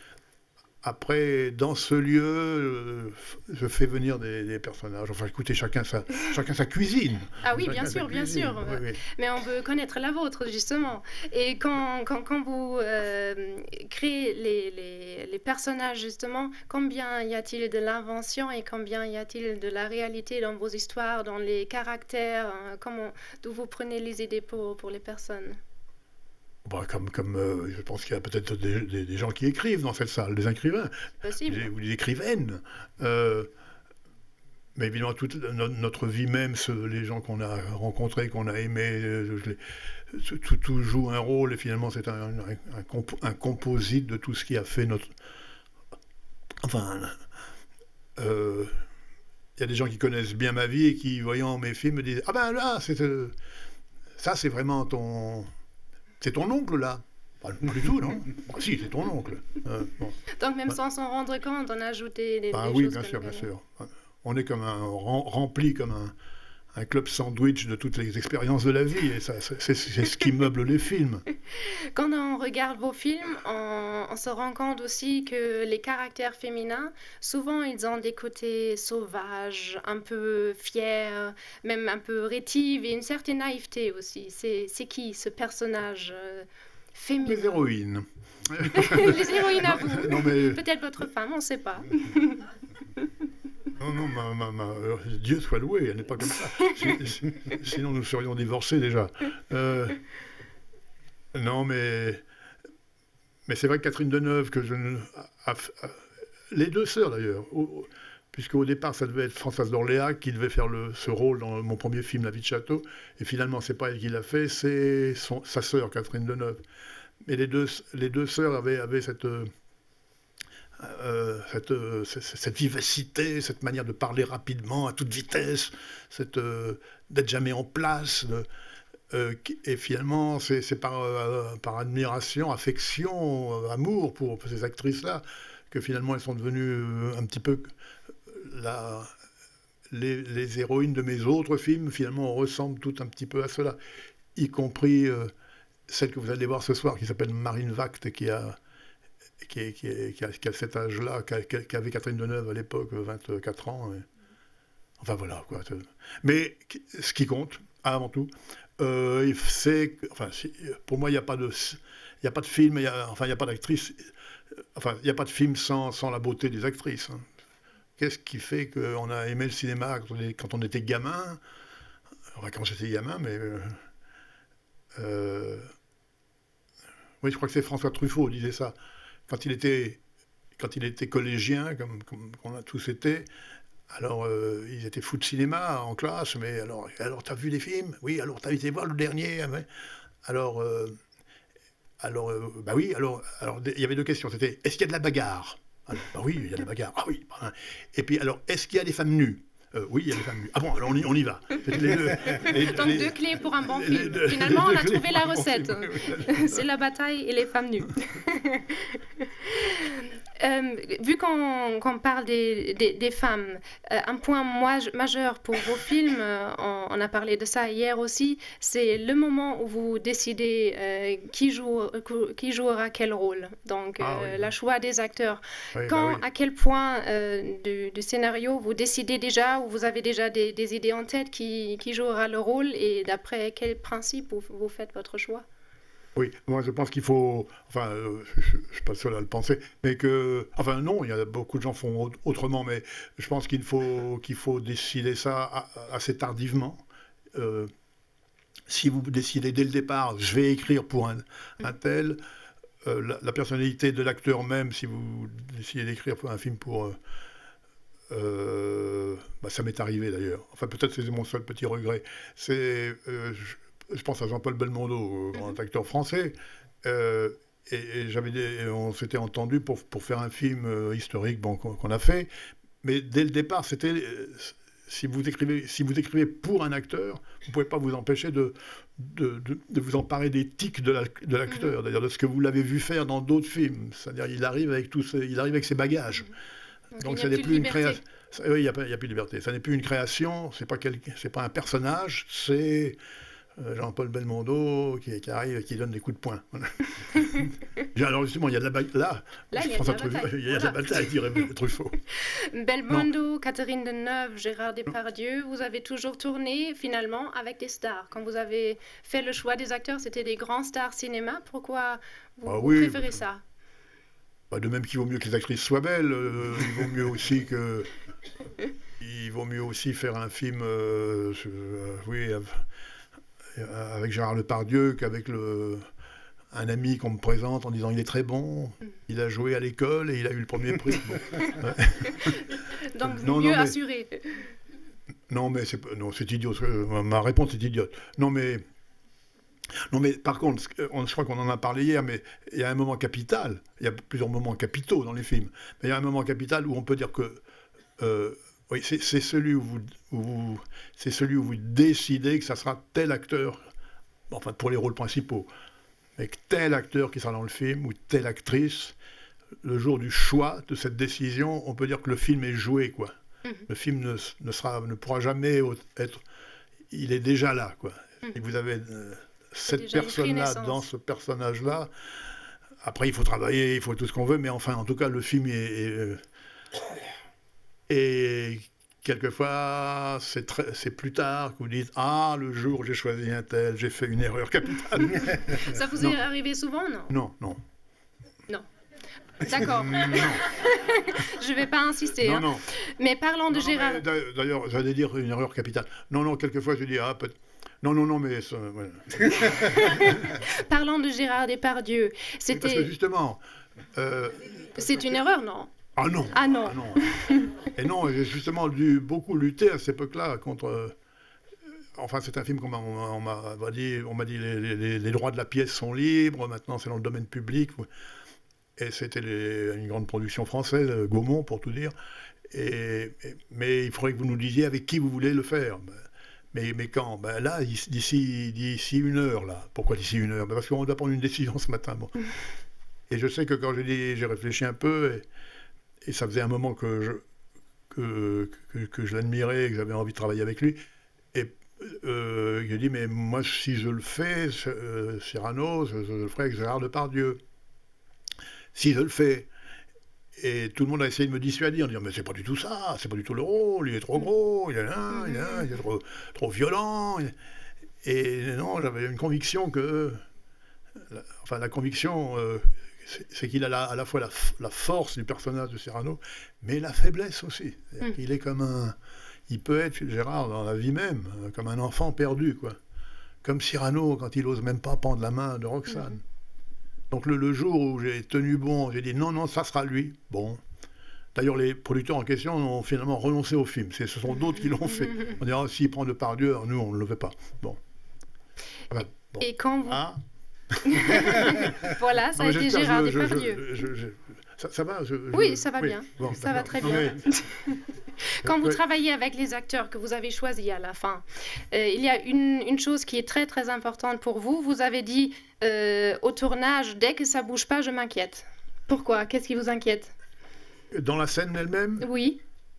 Après, dans ce lieu, euh, je fais venir des, des personnages. Enfin, écoutez, chacun sa, chacun sa cuisine.
Ah oui,
chacun
bien sûr, bien sûr.
Oui, oui.
Mais on veut connaître la vôtre, justement. Et quand, quand, quand vous euh, créez les, les, les personnages, justement, combien y a-t-il de l'invention et combien y a-t-il de la réalité dans vos histoires, dans les caractères? Hein, comment, d'où vous prenez les idées pour, pour les personnes?
Bah, comme, comme euh, je pense qu'il y a peut-être des, des, des gens qui écrivent dans cette salle, des écrivains, des, ou des écrivaines. Euh, mais évidemment, toute no, notre vie même, ce, les gens qu'on a rencontrés, qu'on a aimés, euh, les, tout, tout joue un rôle, et finalement, c'est un, un, un, comp, un composite de tout ce qui a fait notre... Enfin, il euh, y a des gens qui connaissent bien ma vie et qui, voyant mes films, me disent « Ah ben là, c'est, euh, ça, c'est vraiment ton... » C'est ton oncle, là? Pas du tout, non? Ah, si, c'est ton oncle. Euh, bon.
Donc, même sans s'en rendre compte, on a ajouté des,
ah,
des
oui,
choses.
bien sûr, bien sûr. On est comme un, rempli comme un, un club sandwich de toutes les expériences de la vie, et ça, c'est, c'est, c'est ce qui meuble les films.
Quand on regarde vos films, on, on se rend compte aussi que les caractères féminins, souvent, ils ont des côtés sauvages, un peu fiers, même un peu rétifs, et une certaine naïveté aussi. C'est, c'est qui, ce personnage euh, féminin?
Les héroïnes.
Les héroïnes à vous.
Non, mais...
Peut-être votre femme, on ne sait pas.
Non, non, ma, ma, ma, Dieu soit loué, elle n'est pas comme ça. Sinon, nous serions divorcés déjà. Euh, non, mais, mais c'est vrai que Catherine Deneuve, que je ne, a, a, les deux sœurs d'ailleurs, au, puisqu'au départ, ça devait être Françoise d'Orléac qui devait faire le, ce rôle dans mon premier film, La vie de château, et finalement, c'est pas elle qui l'a fait, c'est son, sa sœur, Catherine Deneuve. Mais les deux, les deux sœurs avaient, avaient cette... Euh, cette, euh, cette vivacité, cette manière de parler rapidement, à toute vitesse, cette, euh, d'être jamais en place. De, Euh, et finalement, c'est par, euh, par admiration, affection, euh, amour pour, pour ces actrices-là que finalement elles sont devenues euh, un petit peu la, les, les héroïnes de mes autres films. Finalement, on ressemble toutes un petit peu à cela, y compris euh, celle que vous allez voir ce soir qui s'appelle Marine Vact, qui a, qui, est, qui, est, qui, a, qui a cet âge-là, qu'avait Catherine Deneuve à l'époque, vingt-quatre ans. Et... Enfin voilà, quoi. Mais ce qui compte, avant tout, euh, c'est... Enfin, pour moi, il n'y a pas de... Il n'y a pas de film, y a, enfin, il n'y a pas d'actrice... Enfin, il n'y a pas de film sans, sans la beauté des actrices. Hein. Qu'est-ce qui fait qu'on a aimé le cinéma quand on, est, quand on était gamin? Enfin, quand j'étais gamin, mais... Euh, euh, oui, je crois que c'est François Truffaut qui disait ça. Quand il était, quand il était collégien, comme, comme on a tous été... Alors, euh, ils étaient fous de cinéma en classe, mais alors, alors t'as vu des films? Oui, alors t'as été voir le dernier? Hein, alors, euh, alors, euh, bah oui, alors, alors, il y avait deux questions. C'était, est-ce qu'il y a de la bagarre? Alors, bah oui, il y a de la bagarre. Ah oui. Bah, et puis, alors, est-ce qu'il y a des femmes nues? euh, Oui, il y a des femmes nues. Ah bon, alors on y, on y va. Les deux,
les, Donc, les, deux clés pour un bon les, film. Les, Finalement, on a trouvé la recette. C'est la bataille et les femmes nues. Euh, vu qu'on qu'on parle des, des, des femmes, euh, un point majeur pour vos films, euh, on, on a parlé de ça hier aussi, c'est le moment où vous décidez euh, qui, joue, qui jouera quel rôle. Donc, euh, ah, oui, la oui. choix des acteurs. Oui, Quand, bah oui. à quel point euh, du, du scénario vous décidez déjà, ou vous avez déjà des, des idées en tête qui, qui jouera le rôle, et d'après quel principe vous, vous faites votre choix?
Oui, moi je pense qu'il faut, enfin, euh, je ne suis pas le seul à le penser, mais que, enfin non, il y a beaucoup de gens font autrement, mais je pense qu'il faut, qu'il faut décider ça assez tardivement. Euh, si vous décidez dès le départ, je vais écrire pour un, un tel, euh, la, la personnalité de l'acteur même, si vous décidez d'écrire pour un film pour... Euh, euh, bah, ça m'est arrivé d'ailleurs, enfin peut-être c'est mon seul petit regret, c'est... Euh, je, Je pense à Jean-Paul Belmondo, grand acteur français, euh, et, et j'avais des, on s'était entendu pour, pour faire un film euh, historique bon, qu'on qu'on a fait, mais dès le départ, c'était euh, si vous écrivez, si vous écrivez pour un acteur, vous ne pouvez pas vous empêcher de, de, de, de vous emparer des tics de l'acteur, la, d'ailleurs de ce que vous l'avez vu faire dans d'autres films, c'est-à-dire il arrive avec tous ses, il arrive avec ses bagages. Donc, Donc ce n'est plus une création. Oui, il n'y a, a plus de liberté. Ça n'est plus une création, c'est pas quel, c'est pas un personnage, c'est Jean-Paul Belmondo qui, qui arrive et qui donne des coups de poing. Alors justement, il y a de la bataille. Là,
Là
je
il y a
pense
de
à
la
Truffaut.
bataille.
Il y a de la bataille, dirait Truffaut.
Belmondo, Catherine Deneuve, Gérard Depardieu, vous avez toujours tourné finalement avec des stars. Quand vous avez fait le choix des acteurs, c'était des grands stars cinéma. Pourquoi vous,
ah,
vous
oui,
préférez bah, ça
bah, de même qu'il vaut mieux que les actrices soient belles, euh, il vaut mieux aussi que... Il vaut mieux aussi faire un film... Euh, euh, oui... Euh, avec Gérard Depardieu qu'avec le, un ami qu'on me présente en disant il est très bon, il a joué à l'école et il a eu le premier prix.
Donc non, mieux non, mais, assuré.
Non mais c'est non c'est idiot, ma réponse est idiote. Non mais non mais par contre, je crois qu'on en a parlé hier, mais il y a un moment capital, il y a plusieurs moments capitaux dans les films, mais il y a un moment capital où on peut dire que euh, oui, c'est celui où vous, où vous, c'est celui où vous décidez que ça sera tel acteur, enfin pour les rôles principaux, mais que tel acteur qui sera dans le film ou telle actrice, le jour du choix de cette décision, on peut dire que le film est joué, quoi. Mmh. Le film ne, ne sera, ne pourra jamais être, il est déjà là, quoi. Mmh. Et vous avez euh, cette personne-là dans ce personnage-là. Après, il faut travailler, il faut tout ce qu'on veut, mais enfin, en tout cas, le film est, est euh, Et quelquefois, c'est plus tard que vous dites « Ah, le jour où j'ai choisi un tel, j'ai fait une erreur capitale. »
Ça vous est arrivé souvent, non?
Non, non.
Non. D'accord. Je ne vais pas insister.
Non,
hein.
non.
Mais parlons de
non,
Gérard...
D'ailleurs, j'allais dire une erreur capitale. Non, non, quelquefois, je dis « Ah, peut-être... » Non, non, non, mais... Ça, ouais.
Parlons de Gérard Depardieu. C'était...
Parce que justement... Euh,
c'est une erreur, non?
Ah non.
Ah non.
Ah non. Et non, j'ai justement dû beaucoup lutter à cette époque-là contre... Euh, enfin, c'est un film qu'on m'a dit, on m'a dit les, les, les droits de la pièce sont libres, maintenant c'est dans le domaine public. Et c'était une grande production française, Gaumont, pour tout dire. Et, et, mais il faudrait que vous nous disiez avec qui vous voulez le faire. Mais, mais quand? Ben là, d'ici d'ici une heure, là. Pourquoi d'ici une heure? Ben parce qu'on doit prendre une décision ce matin. Bon. Et je sais que quand j'ai dit, j'ai réfléchi un peu, et, et ça faisait un moment que je, que, que, que je l'admirais, que j'avais envie de travailler avec lui. Et euh, il a dit, mais moi, si je le fais, euh, Cyrano, je, je le ferai avec Gérard Depardieu. Si je le fais. Et tout le monde a essayé de me dissuader en disant, mais c'est pas du tout ça, c'est pas du tout le rôle, il est trop gros, il est là, il est, là, il est trop, trop violent. Et non, j'avais une conviction que, enfin la conviction, euh, c'est qu'il a la, à la fois la, la force du personnage de Cyrano, mais la faiblesse aussi. Mm. Il est comme un, il peut être, Gérard, dans la vie même, comme un enfant perdu, quoi. Comme Cyrano, quand il ose même pas prendre la main de Roxane. Mm. Donc le, le jour où j'ai tenu bon, j'ai dit non, non, ça sera lui. Bon. D'ailleurs, les producteurs en question ont finalement renoncé au film. Ce sont d'autres qui l'ont fait. On dirait, oh, s'il prend Depardieu, nous, on ne le fait pas. Bon.
Enfin, bon. Et quand vous... Ah. Voilà, ça
non,
a été Gérard
je,
Depardieu.
Je, je, je, ça, ça va je,
Oui,
je...
ça va
oui.
bien.
Bon,
ça va très bien.
Oui.
Quand vous travaillez avec les acteurs que vous avez choisis à la fin, euh, il y a une, une chose qui est très très importante pour vous. Vous avez dit euh, au tournage, dès que ça bouge pas, je m'inquiète. Pourquoi? Qu'est-ce qui vous inquiète?
Dans la scène elle-même?
Oui.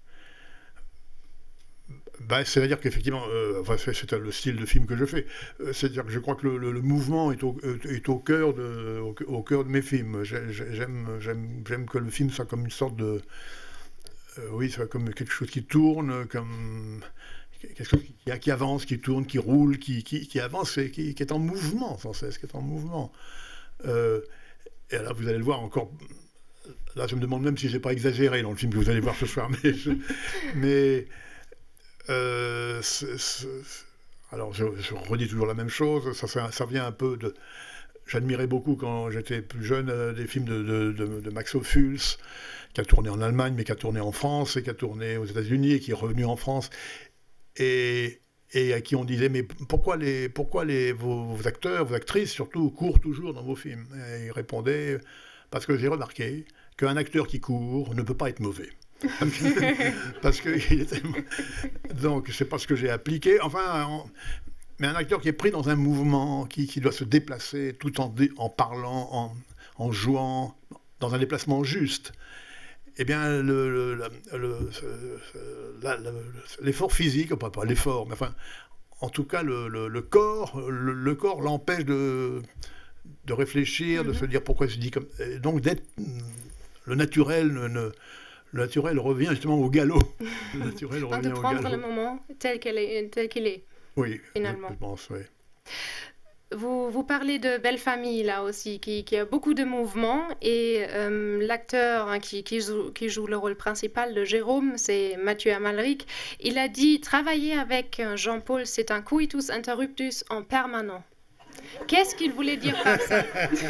Ben, c'est-à-dire qu'effectivement, euh, enfin, c'est le style de film que je fais. Euh, c'est-à-dire que je crois que le, le, le mouvement est au, est au cœur de, au, au cœur de mes films. J'aime, j'aime que le film soit comme une sorte de, euh, oui, soit comme quelque chose qui tourne, comme quelque chose qui, qui avance, qui tourne, qui roule, qui, qui, qui avance, et qui, qui est en mouvement sans cesse, qui est en mouvement. Euh, et là, vous allez le voir encore. Là, je me demande même si j'ai pas exagéré dans le film que vous allez voir ce soir, mais. Je, mais Euh, c'est, c'est... Alors, je, je redis toujours la même chose, ça, ça, ça vient un peu de... J'admirais beaucoup, quand j'étais plus jeune, euh, des films de, de, de, de Max Ophuls, qui a tourné en Allemagne, mais qui a tourné en France, et qui a tourné aux États-Unis, et qui est revenu en France, et, et à qui on disait, mais pourquoi, les, pourquoi les, vos, vos acteurs, vos actrices, surtout, courent toujours dans vos films? Et il répondait, parce que j'ai remarqué qu'un acteur qui court ne peut pas être mauvais. Parce que il était... donc c'est pas ce que j'ai appliqué, enfin on... mais un acteur qui est pris dans un mouvement, qui, qui doit se déplacer tout en, dé... en parlant, en... en jouant, dans un déplacement juste, eh bien le, le, le, l'effort physique, pas, pas l'effort, mais enfin en tout cas le, le, le corps le, le corps l'empêche de, de réfléchir, mm-hmm. de se dire pourquoi je dis comme... Et donc d'être le naturel ne, ne... Le naturel revient justement au galop. Le naturel revient
de prendre
au galop.
Le moment tel qu'il est, tel qu'il est.
Oui,
finalement.
je pense, oui.
Vous, vous parlez de Belle Famille, là aussi, qui, qui a beaucoup de mouvements. Et euh, l'acteur hein, qui, qui, joue, qui joue le rôle principal de Jérôme, c'est Mathieu Amalric. Il a dit, travailler avec Jean-Paul, c'est un coitus interruptus en permanent. Qu'est-ce qu'il voulait dire par ça?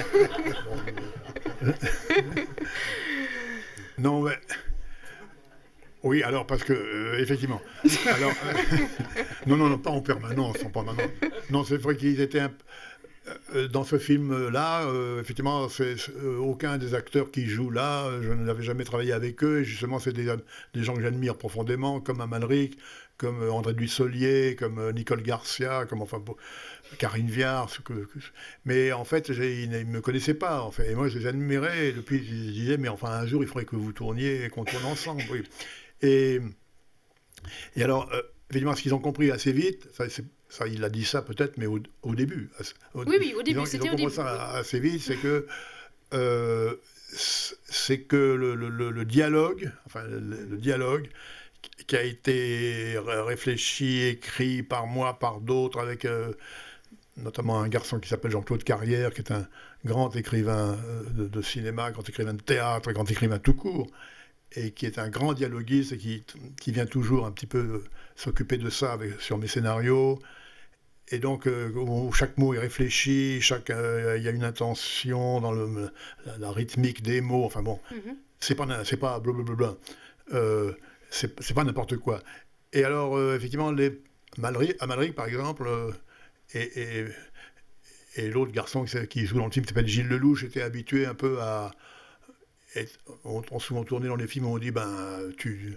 Non, mais... Oui, alors, parce que, euh, effectivement... Alors, euh, non, non, non, pas en permanence, en permanence. Non, c'est vrai qu'ils étaient... Un, euh, dans ce film-là, euh, effectivement, c'est, euh, aucun des acteurs qui jouent là, je n'avais jamais travaillé avec eux, et justement, c'est des, des gens que j'admire profondément, comme Amalric, comme euh, André Dussolier, comme euh, Nicole Garcia, comme, enfin, bon, Karine Viard, ce que, que, mais en fait, ils ne me connaissaient pas, en fait, et moi, je les admirais, et depuis, je disais, mais enfin, un jour, il faudrait que vous tourniez et qu'on tourne ensemble, oui. Et, et alors, euh, évidemment, ce qu'ils ont compris assez vite, ça, ça, il a dit ça peut-être, mais au, au début. Au,
oui, oui, au début, c'était au début.
Ils ont compris ça assez vite, c'est que, euh, c'est que le, le, le dialogue, enfin, le, le dialogue, qui a été réfléchi, écrit par moi, par d'autres, avec euh, notamment un garçon qui s'appelle Jean-Claude Carrière, qui est un grand écrivain de, de cinéma, grand écrivain de théâtre, grand écrivain tout court, et qui est un grand dialoguiste et qui, qui vient toujours un petit peu s'occuper de ça avec, sur mes scénarios. Et donc, euh, où chaque mot est réfléchi, chaque, euh, il y a une intention dans le, la, la rythmique des mots, enfin bon, mm-hmm. c'est pas, c'est pas blablabla, euh, c'est, c'est pas n'importe quoi. Et alors, euh, effectivement, les Amalric, par exemple, euh, et, et, et l'autre garçon qui, qui joue dans le film, qui s'appelle Gilles Lelouch, était habitué un peu à... Et on, on souvent tourné dans les films où on dit, ben, tu,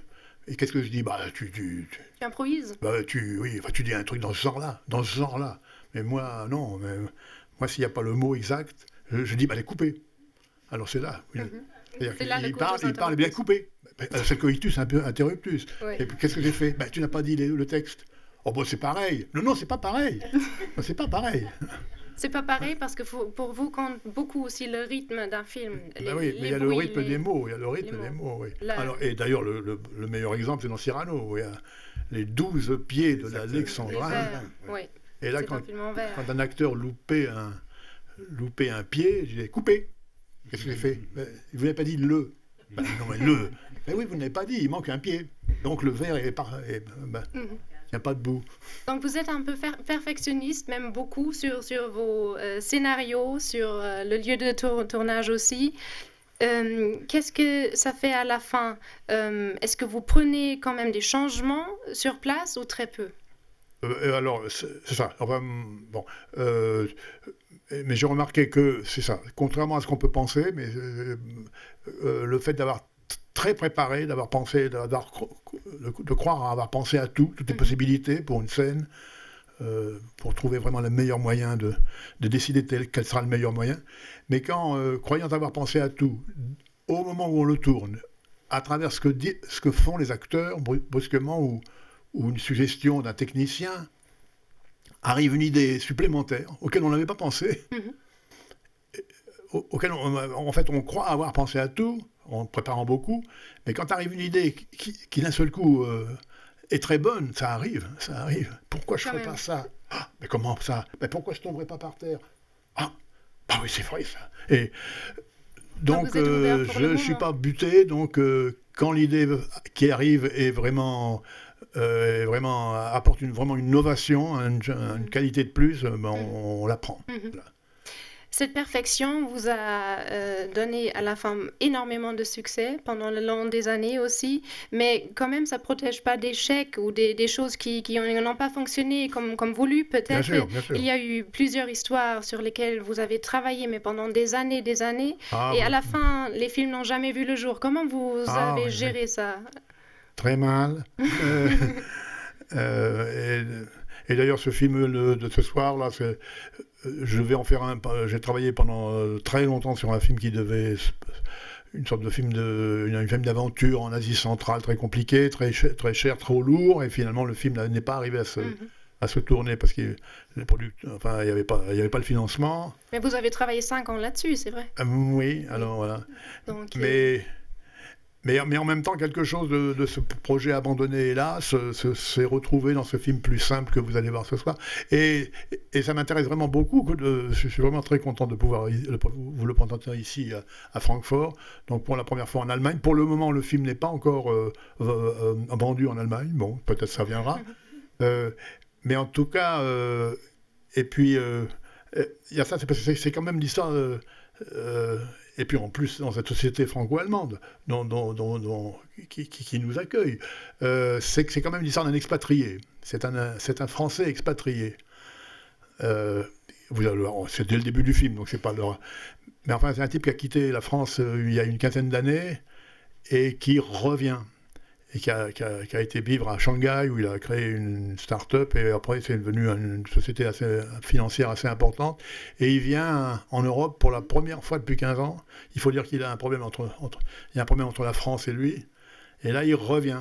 Et qu'est-ce que je dis? Bah, tu, tu, tu,
tu improvises.
Bah, tu, oui, enfin, tu dis un truc dans ce genre-là, dans ce genre-là. Mais moi, non. Mais, moi, s'il n'y a pas le mot exact, je, je dis, bah, les couper. Alors c'est là. Oui.
Mm-hmm. C'est là
il,
le
parle, il parle bien coupé. C'est le coitus un peu interruptus. Oui. Et puis, qu'est-ce que j'ai fait? Bah, tu n'as pas dit les, le texte. Oh, bon, c'est pareil. Non, non, c'est pas pareil. C'est pas pareil.
C'est pas pareil parce que pour vous compte beaucoup aussi le rythme d'un film.
Les, bah oui, mais il y a le rythme les, des mots. Il y a le rythme des mots, oui. La... Alors, et d'ailleurs, le, le, le meilleur exemple, c'est dans Cyrano. Où il y a les douze pieds de l'Alexandrin.
Oui.
Et là, quand un, quand un acteur loupait un, loupait un pied, je disais coupé. Qu'est-ce que j'ai fait? Vous n'avez pas dit le. Ben, non, mais le. Mais oui, vous n'avez pas dit, il manque un pied. Donc le verre est par. Est, ben, mm-hmm. Il n'y a pas de bout.
Donc vous êtes un peu perfectionniste, même beaucoup, sur, sur vos euh, scénarios, sur euh, le lieu de tour tournage aussi. Euh, Qu'est-ce que ça fait à la fin? euh, Est-ce que vous prenez quand même des changements sur place ou très peu?
euh, Alors, c'est ça. Enfin, bon, euh, mais j'ai remarqué que, c'est ça, contrairement à ce qu'on peut penser, mais euh, euh, le fait d'avoir très préparé, d'avoir pensé, d'avoir, de croire à avoir pensé à tout, toutes les possibilités pour une scène, euh, pour trouver vraiment le meilleur moyen de, de décider tel, quel sera le meilleur moyen. Mais quand, euh, croyant avoir pensé à tout, au moment où on le tourne, à travers ce que, dit, ce que font les acteurs, brusquement, ou, ou une suggestion d'un technicien, arrive une idée supplémentaire auquel on n'avait pas pensé, mm-hmm. auquel on, en fait on croit avoir pensé à tout, en préparant beaucoup, mais quand arrive une idée qui, qui d'un seul coup euh, est très bonne, ça arrive, ça arrive. Pourquoi je ne ferais pas ça? Ah, mais comment ça? Mais pourquoi je ne tomberais pas par terre? Ah, bah oui, c'est vrai ça. Et donc, euh, je ne suis pas buté, donc euh, quand l'idée qui arrive est vraiment, euh, est vraiment apporte une, vraiment une innovation, une, une qualité de plus, ben, on, on la prend.
Mm-hmm. Voilà. Cette perfection vous a euh, donné à la fin énormément de succès pendant le long des années aussi, mais quand même ça ne protège pas d'échecs ou des, des choses qui, qui n'ont pas fonctionné comme, comme voulu peut-être. Il y a eu plusieurs histoires sur lesquelles vous avez travaillé, mais pendant des années, des années, ah, et oui. à la fin, les films n'ont jamais vu le jour. Comment vous ah, avez oui, géré oui. ça?
Très mal. euh, euh, et, et d'ailleurs, ce film le, de ce soir-là, c'est... Je vais en faire un. J'ai travaillé pendant euh, très longtemps sur un film qui devait. Une sorte de film de. Une film d'aventure en Asie centrale, très compliqué, très cher, très cher, trop lourd. Et finalement, le film n'est pas arrivé à se, mm-hmm. à se tourner parce que les producteurs. Enfin, il n'y avait pas, il y avait pas le financement.
Mais vous avez travaillé cinq ans là-dessus, c'est vrai?
Euh, oui, alors voilà. Donc, Mais. Mais, mais en même temps, quelque chose de, de ce projet abandonné, hélas, s'est retrouvé dans ce film plus simple que vous allez voir ce soir. Et, et ça m'intéresse vraiment beaucoup. Que de, je suis vraiment très content de pouvoir le, vous le présenter ici à, à Francfort. Donc pour la première fois en Allemagne. Pour le moment, le film n'est pas encore euh, euh, vendu en Allemagne. Bon, peut-être ça viendra. Euh, mais en tout cas, euh, et puis, il euh, y a ça, c'est quand même l'histoire... Euh, euh, et puis en plus, dans cette société franco-allemande dont, dont, dont, dont, qui, qui, qui nous accueille, euh, c'est que c'est quand même l'histoire d'un expatrié. C'est un, c'est un Français expatrié. Euh, c'est dès le début du film, donc c'est pas le... Mais enfin, c'est un type qui a quitté la France euh, il y a une quinzaine d'années et qui revient. Et qui a, qui, a, qui a été vivre à Shanghai, où il a créé une start-up, et après c'est devenu une société assez, financière assez importante. Et il vient en Europe pour la première fois depuis quinze ans. Il faut dire qu'il a un problème entre, entre, il y a un problème entre la France et lui. Et là, il revient.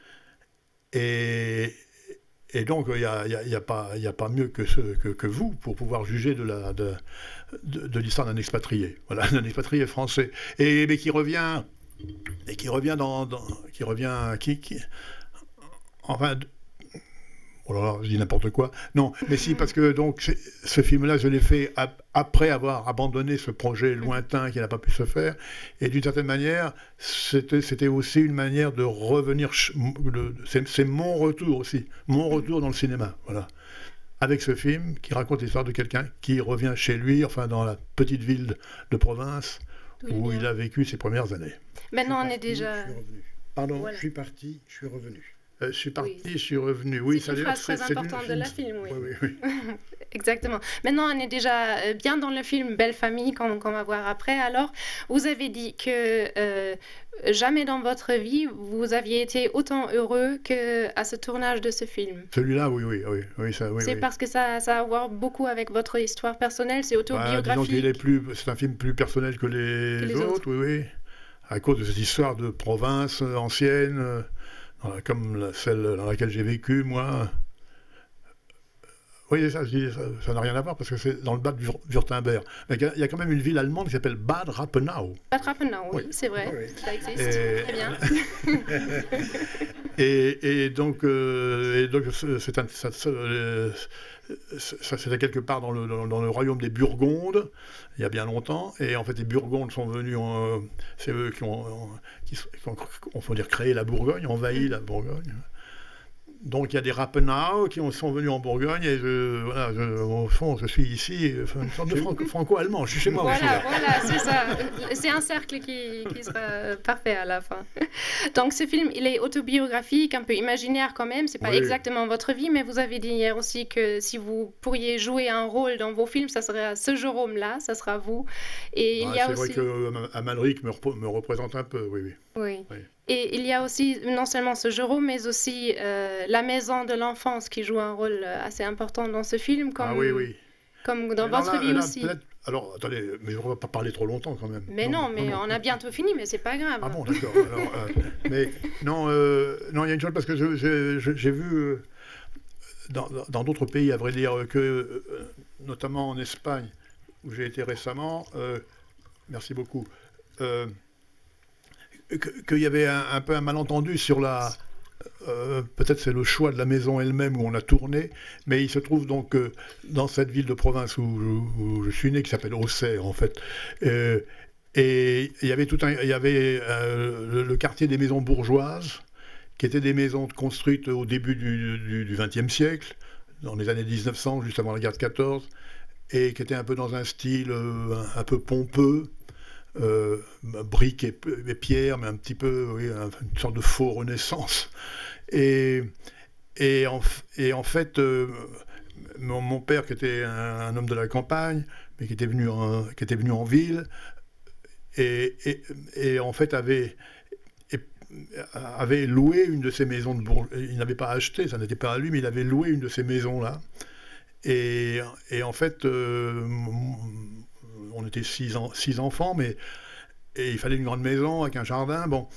Et, et donc, il n'y a, y a, y a, pas, y a pas mieux que, ce, que, que vous pour pouvoir juger de, la, de, de, de l'histoire d'un expatrié. Voilà, d'un expatrié français. Et mais qui revient... Et qui revient dans, dans qui revient, qui, qui, enfin, oh là là, je dis n'importe quoi. Non, mais si, parce que donc ce film-là, je l'ai fait ap après avoir abandonné ce projet lointain qui n'a pas pu se faire, et d'une certaine manière, c'était c'était aussi une manière de revenir. C'est mon retour aussi, mon retour dans le cinéma, voilà. Avec ce film qui raconte l'histoire de quelqu'un qui revient chez lui, enfin dans la petite ville de, de province. Où il a vécu ses premières années.
Maintenant, on est déjà...
Je suis revenu. Pardon, voilà. Je suis parti, je suis revenu.
Euh, je suis parti,
Oui.
je suis revenu. Oui,
C'est une phrase très importante de la film, oui.
Oui, oui, oui.
Exactement. Maintenant, on est déjà euh, bien dans le film Belle Famille, qu'on qu'on va voir après. Alors, vous avez dit que euh, jamais dans votre vie, vous aviez été autant heureux qu'à ce tournage de ce film.
Celui-là, oui, oui, oui, oui, ça, oui,
C'est
oui.
parce que ça, ça a à voir beaucoup avec votre histoire personnelle, c'est
Bah, disons
autobiographique.
qu'il est plus, c'est un film plus personnel que les,
Que les
autres, oui, oui. À cause de cette histoire de province euh, ancienne, euh, dans la- comme la- celle dans laquelle j'ai vécu, moi. Oui, ça, je dis, ça ça n'a rien à voir parce que c'est dans le bas de Wür- Württemberg. Mais il y, a- il y a quand même une ville allemande qui s'appelle Bad Rappenau.
Pas de Rappenau, oui,
Oui.
c'est vrai,
Oui, oui.
ça existe.
Et-
Très bien.
Et, et donc, euh, et donc c'est c'est un- ça, ça, euh, ça, c'était quelque part dans le, dans, dans le royaume des Burgondes, il y a bien longtemps. Et en fait, les Burgondes sont venus, en- c'est eux qui ont, qui, sont- qui ont, on peut dire, créé la Bourgogne, envahi la Bourgogne. Donc il y a des Rappenau qui ont- sont venus en Bourgogne et je, voilà, je, au fond, je suis ici, enfin, une sorte de franco- franco-allemand. Je suis chez moi aussi.
Voilà,
Là.
voilà, c'est ça. C'est un cercle qui, qui sera parfait à la fin. Donc ce film, il est autobiographique, un peu imaginaire quand même. C'est pas
Oui.
exactement votre vie, mais vous avez dit hier aussi que si vous pourriez jouer un rôle dans vos films, ça serait ce Jérôme-là, ça sera vous. Et il
Ah,
y a
c'est
aussi...
vrai que Amalric me, repro- me représente un peu, oui, oui.
Oui.
Oui.
Et il y a aussi non seulement ce Jérôme, mais aussi euh, la maison de l'enfance qui joue un rôle euh, assez important dans ce film, comme,
Ah oui, oui.
comme dans
Alors
votre
là-
vie
là,
aussi.
peut-être- Alors, attendez, mais je ne vais pas parler trop longtemps quand même.
Mais non, mais on a bientôt fini, mais c'est pas grave.
Ah bon, d'accord. Alors, euh, mais non, euh, non, il y a une chose parce que je- je- je- j'ai vu euh, dans dans d'autres pays, à vrai dire, que euh, notamment en Espagne, où j'ai été récemment, euh, merci beaucoup, euh, que- qu'il y avait un, un peu un malentendu sur la. Euh, peut-être c'est le choix de la maison elle-même où on a tourné, mais il se trouve donc euh, dans cette ville de province où, où- où je suis né, qui s'appelle Auxerre en fait. Euh, et il y avait tout un, il y avait euh, le, le quartier des maisons bourgeoises, qui étaient des maisons construites au début du, du, du vingtième siècle, dans les années mille neuf cents, juste avant la guerre de quatorze, et qui étaient un peu dans un style euh, un, un peu pompeux. Euh, briques et, et pierres, mais un petit peu, oui, un- une sorte de faux Renaissance. Et, et, en, f- et en fait, euh, mon, mon père, qui était un, un homme de la campagne, mais qui était venu en, qui était venu en ville, et, et, et en fait avait, et- avait loué une de ces maisons de bourgeoisie. Il n'avait pas acheté, ça n'était pas à lui, mais il avait loué une de ces maisons-là. Et, et en fait, euh, mon- on était six, en- six enfants, mais et il fallait une grande maison avec un jardin, bon.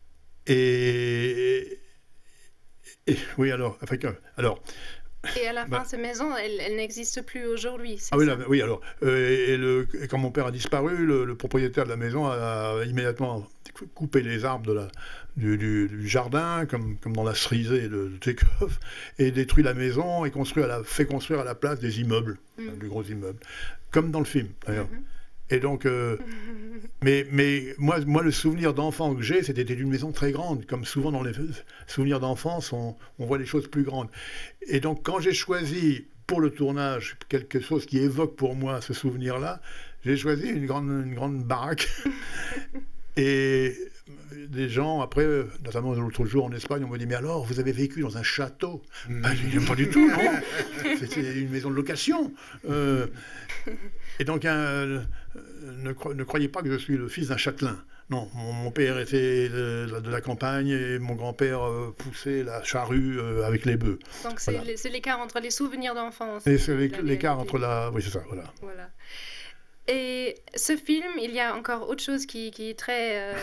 Et, et- oui, alors, enfin, que- alors,
Et à la fin,
Bah.
cette maison, elle, elle n'existe plus aujourd'hui. c'est
ah oui,
ça
là, oui, alors, euh, et, et le, et quand mon père a disparu, le, le propriétaire de la maison a, immédiatement coupé les arbres de la, du, du- du jardin, comme, comme dans la cerisée de, de Tchekhov, et détruit la maison et construit à la, fait construire à la place des immeubles,
Mm.
des gros immeubles, comme dans le film, d'ailleurs.
Mhm.
Et donc, euh, mais, mais moi, moi, le souvenir d'enfant que j'ai, c'était d'une maison très grande. Comme souvent dans les souvenirs d'enfance, on, on voit les choses plus grandes. Et donc, quand j'ai choisi pour le tournage quelque chose qui évoque pour moi ce souvenir-là, j'ai choisi une grande, une grande baraque. Et des gens, après, notamment l'autre jour en Espagne, on me dit, mais alors, vous avez vécu dans un château? Ah, j'ai dit, pas du tout, non. C'était une maison de location. Euh, et donc, un, ne, cro- ne croyez pas que je suis le fils d'un châtelain. Non, mon, mon père était de, de la campagne et mon grand-père euh, poussait la charrue euh, avec les bœufs.
Donc c'est
Voilà.
les- c'est l'écart entre les souvenirs d'enfance.
Et c'est l'é-
la
l'écart
réalité.
entre la... Oui, c'est ça, voilà.
Voilà. Et ce film, il y a encore autre chose qui, qui est très, euh,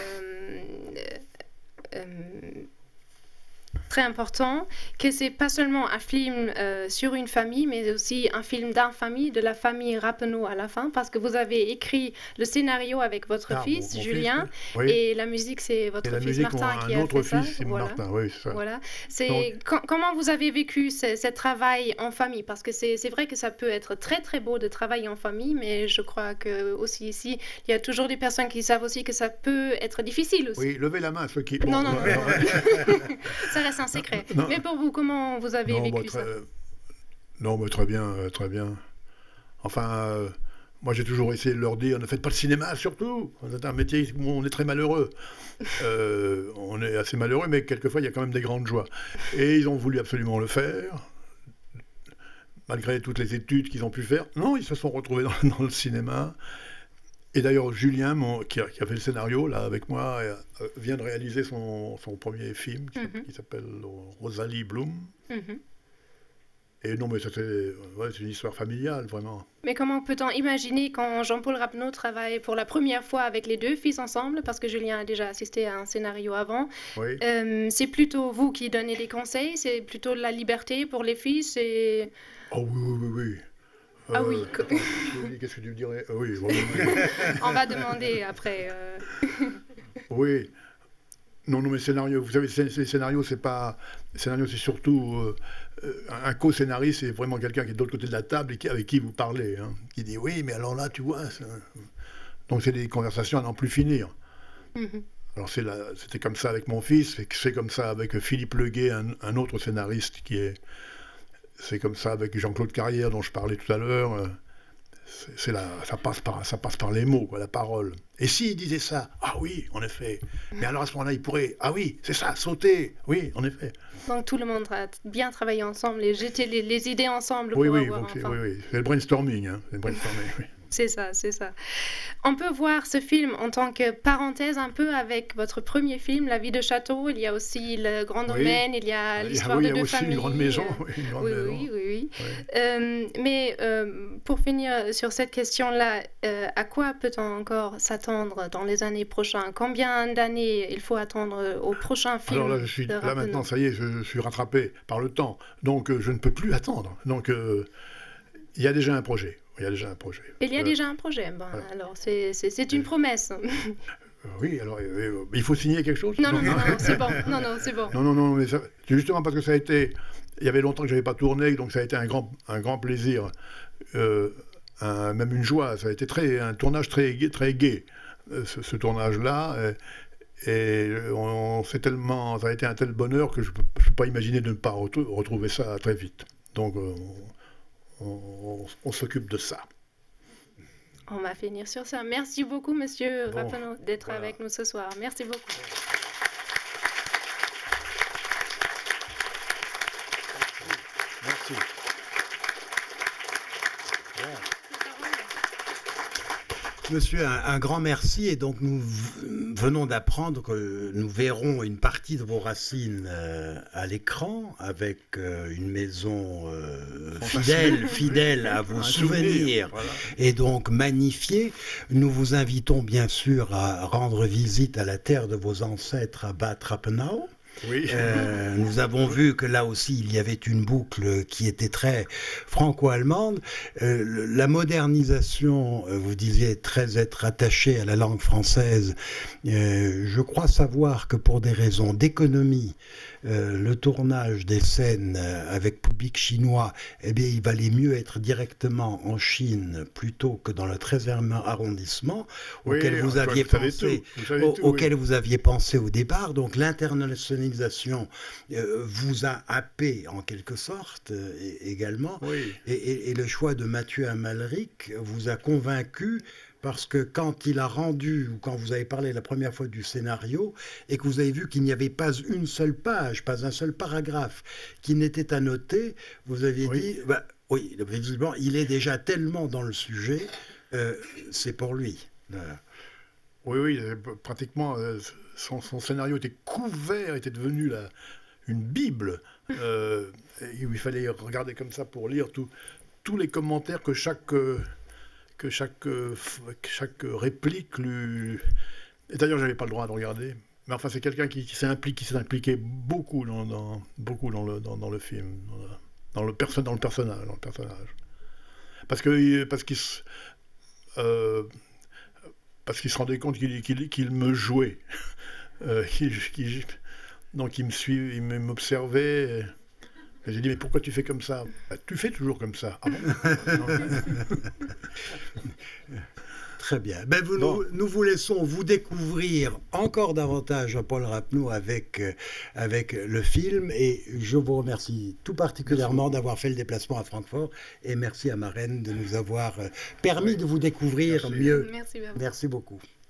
euh, très important, que c'est pas seulement un film euh, sur une famille, mais aussi un film d'un famille, de la famille Rappenau à la fin, parce que vous avez écrit le scénario avec votre
Ah,
fils,
mon- mon
Julien,
fils, oui.
et la musique, c'est votre
Et la
fils
musique,
Martin
on a
qui
un
a
autre
fait ça.
fils, c'est
Voilà.
Martin, oui, c'est ça.
Voilà. C'est
Donc-
com- comment vous avez vécu ce, ce travail en famille? Parce que c'est c'est vrai que ça peut être très très beau de travailler en famille, mais je crois que aussi ici, il y a toujours des personnes qui savent aussi que ça peut être difficile aussi.
Oui, levez la main, ceux qui...
Non, non, non.
alors,
Ça reste un secret.
Non.
Mais pour vous, comment vous avez
non,
vécu
bah, très,
ça?
non, mais très bien, euh, très bien. Enfin, euh, moi, j'ai toujours essayé de leur dire, ne faites pas de cinéma, surtout. C'est un métier où on est très malheureux. Euh, on est assez malheureux, mais quelquefois, il y a quand même des grandes joies. Et ils ont voulu absolument le faire, malgré toutes les études qu'ils ont pu faire. Non, ils se sont retrouvés dans, dans le cinéma. Et d'ailleurs, Julien, mon, qui, a, qui a fait le scénario, là, avec moi, euh, vient de réaliser son, son premier film, qui, mm-hmm. qui s'appelle Rosalie Bloom. Mm-hmm. Et non, mais c'était ouais, c'est une histoire familiale, vraiment.
Mais comment peut-on imaginer quand Jean-Paul Rappeneau travaille pour la première fois avec les deux fils ensemble, parce que Julien a déjà assisté à un scénario avant, oui. euh, c'est plutôt vous qui donnez des conseils, c'est plutôt la liberté pour les fils et...
Oh oui, oui, oui, oui.
Ah euh, oui.
Qu'est-ce que tu me dirais? Oui, oui, oui.
On va demander après. Euh...
Oui. Non, non, mais scénario, vous savez, les scénarios, c'est pas... Les scénarios, c'est surtout... Euh, un co-scénariste, c'est vraiment quelqu'un qui est de l'autre côté de la table et qui, avec qui vous parlez, hein, qui dit, oui, mais alors là, tu vois... Ça... Donc, c'est des conversations à n'en plus finir. Mm-hmm. Alors, c'est la... c'était comme ça avec mon fils, c'est comme ça avec Philippe Leguet, un, un autre scénariste qui est... C'est comme ça avec Jean-Claude Carrière, dont je parlais tout à l'heure... C'est la, ça, passe par, ça passe par les mots, quoi, la parole. Et s'il disait ça, ah oui, en effet. Mais alors à ce moment-là, il pourrait, ah oui, c'est ça, sauter. Oui, en effet.
Donc tout le monde a bien travaillé ensemble et jeté les, les idées ensemble.
Oui,
pour
oui,
avoir,
donc,
enfin...
oui, oui. C'est le brainstorming. Hein. C'est le brainstorming, oui.
C'est ça, c'est ça. On peut voir ce film en tant que parenthèse un peu avec votre premier film, La vie de château. Il y a aussi le grand domaine, oui. il y a l'histoire
oui,
de deux familles.
Il y a aussi une grande maison. Oui, une grande
oui,
maison.
oui, oui, oui. oui. Euh, mais euh, pour finir sur cette question-là, euh, à quoi peut-on encore s'attendre dans les années prochaines? Combien d'années il faut attendre au prochain film?
Alors là, je suis, là maintenant, ça y est, je, je suis rattrapé par le temps. Donc, euh, je ne peux plus attendre. Donc, euh, il y a déjà un projet. Il y a déjà un projet.
Il y a euh, déjà un projet. Ben, voilà. Alors, c'est une promesse.
Oui, alors, euh, il faut signer quelque chose?
Non, non, non, non, non c'est bon. Non, non, c'est bon.
Non, non, non, mais c'est justement parce que ça a été... Il y avait longtemps que je n'avais pas tourné, donc ça a été un grand, un grand plaisir, euh, un, même une joie. Ça a été très, un tournage très, très gai, ce, ce tournage-là. Et, et on, on tellement, ça a été un tel bonheur que je ne peux, peux pas imaginer de ne pas retrouver ça très vite. Donc... Euh, On, on, on s'occupe de ça.
On va finir sur ça. Merci beaucoup, monsieur bon, Rappeneau, d'être voilà. avec nous ce soir. Merci beaucoup.
Merci.
Monsieur, un, un grand merci. Et donc, nous venons d'apprendre que nous verrons une partie de vos racines euh, à l'écran, avec euh, une maison euh, fidèle, fidèle à vos souvenirs, voilà. Et donc magnifiée. Nous vous invitons bien sûr à rendre visite à la terre de vos ancêtres à Bad Rappenau.
Oui.
Euh, nous avons vu que là aussi il y avait une boucle qui était très franco-allemande. Euh, la modernisation, vous disiez très être attaché à la langue française. Euh, je crois savoir que pour des raisons d'économie, euh, le tournage des scènes avec public chinois, eh bien, il valait mieux être directement en Chine plutôt que dans le treizième arrondissement, oui, auquel vous aviez
vous
pensé,
vous
au,
tout,
auquel
oui.
vous aviez pensé au départ. Donc l'internationalisation euh, vous a happé en quelque sorte euh, également,
oui.
et, et, et le choix de Mathieu Amalric vous a convaincu. Parce que quand il a rendu, ou quand vous avez parlé la première fois du scénario, et que vous avez vu qu'il n'y avait pas une seule page, pas un seul paragraphe qui n'était à noter, vous aviez oui. dit, bah, oui, visiblement, il est déjà tellement dans le sujet, euh, c'est pour lui. Voilà.
Oui, oui, pratiquement, euh, son, son scénario était couvert, était devenu la, une bible. Euh, il fallait regarder comme ça pour lire tout, tous les commentaires que chaque... Euh, que chaque, euh, chaque réplique lui... Et d'ailleurs, je n'avais pas le droit de regarder. Mais enfin, c'est quelqu'un qui, qui s'est impliqué, qui s'est impliqué beaucoup dans, dans, beaucoup dans, le, dans, dans le film, dans le, dans le, perso dans le personnage. Dans le personnage. Parce qu'il parce qu'il euh, parce qu'il se rendait compte qu'il qu'il, qu'il me jouait. euh, qu'il, qu'il, donc, il me suivait, il m'observait... Et... J'ai dit, mais pourquoi tu fais comme ça? Bah, tu fais toujours comme ça. Ah bon?
Très bien. Ben, vous, bon. nous, nous vous laissons vous découvrir encore davantage Paul Rappeneau avec, euh, avec le film. Et je vous remercie tout particulièrement d'avoir fait le déplacement à Francfort. Et merci à Maren de nous avoir permis oui. de vous découvrir
merci.
mieux.
Merci,
merci beaucoup.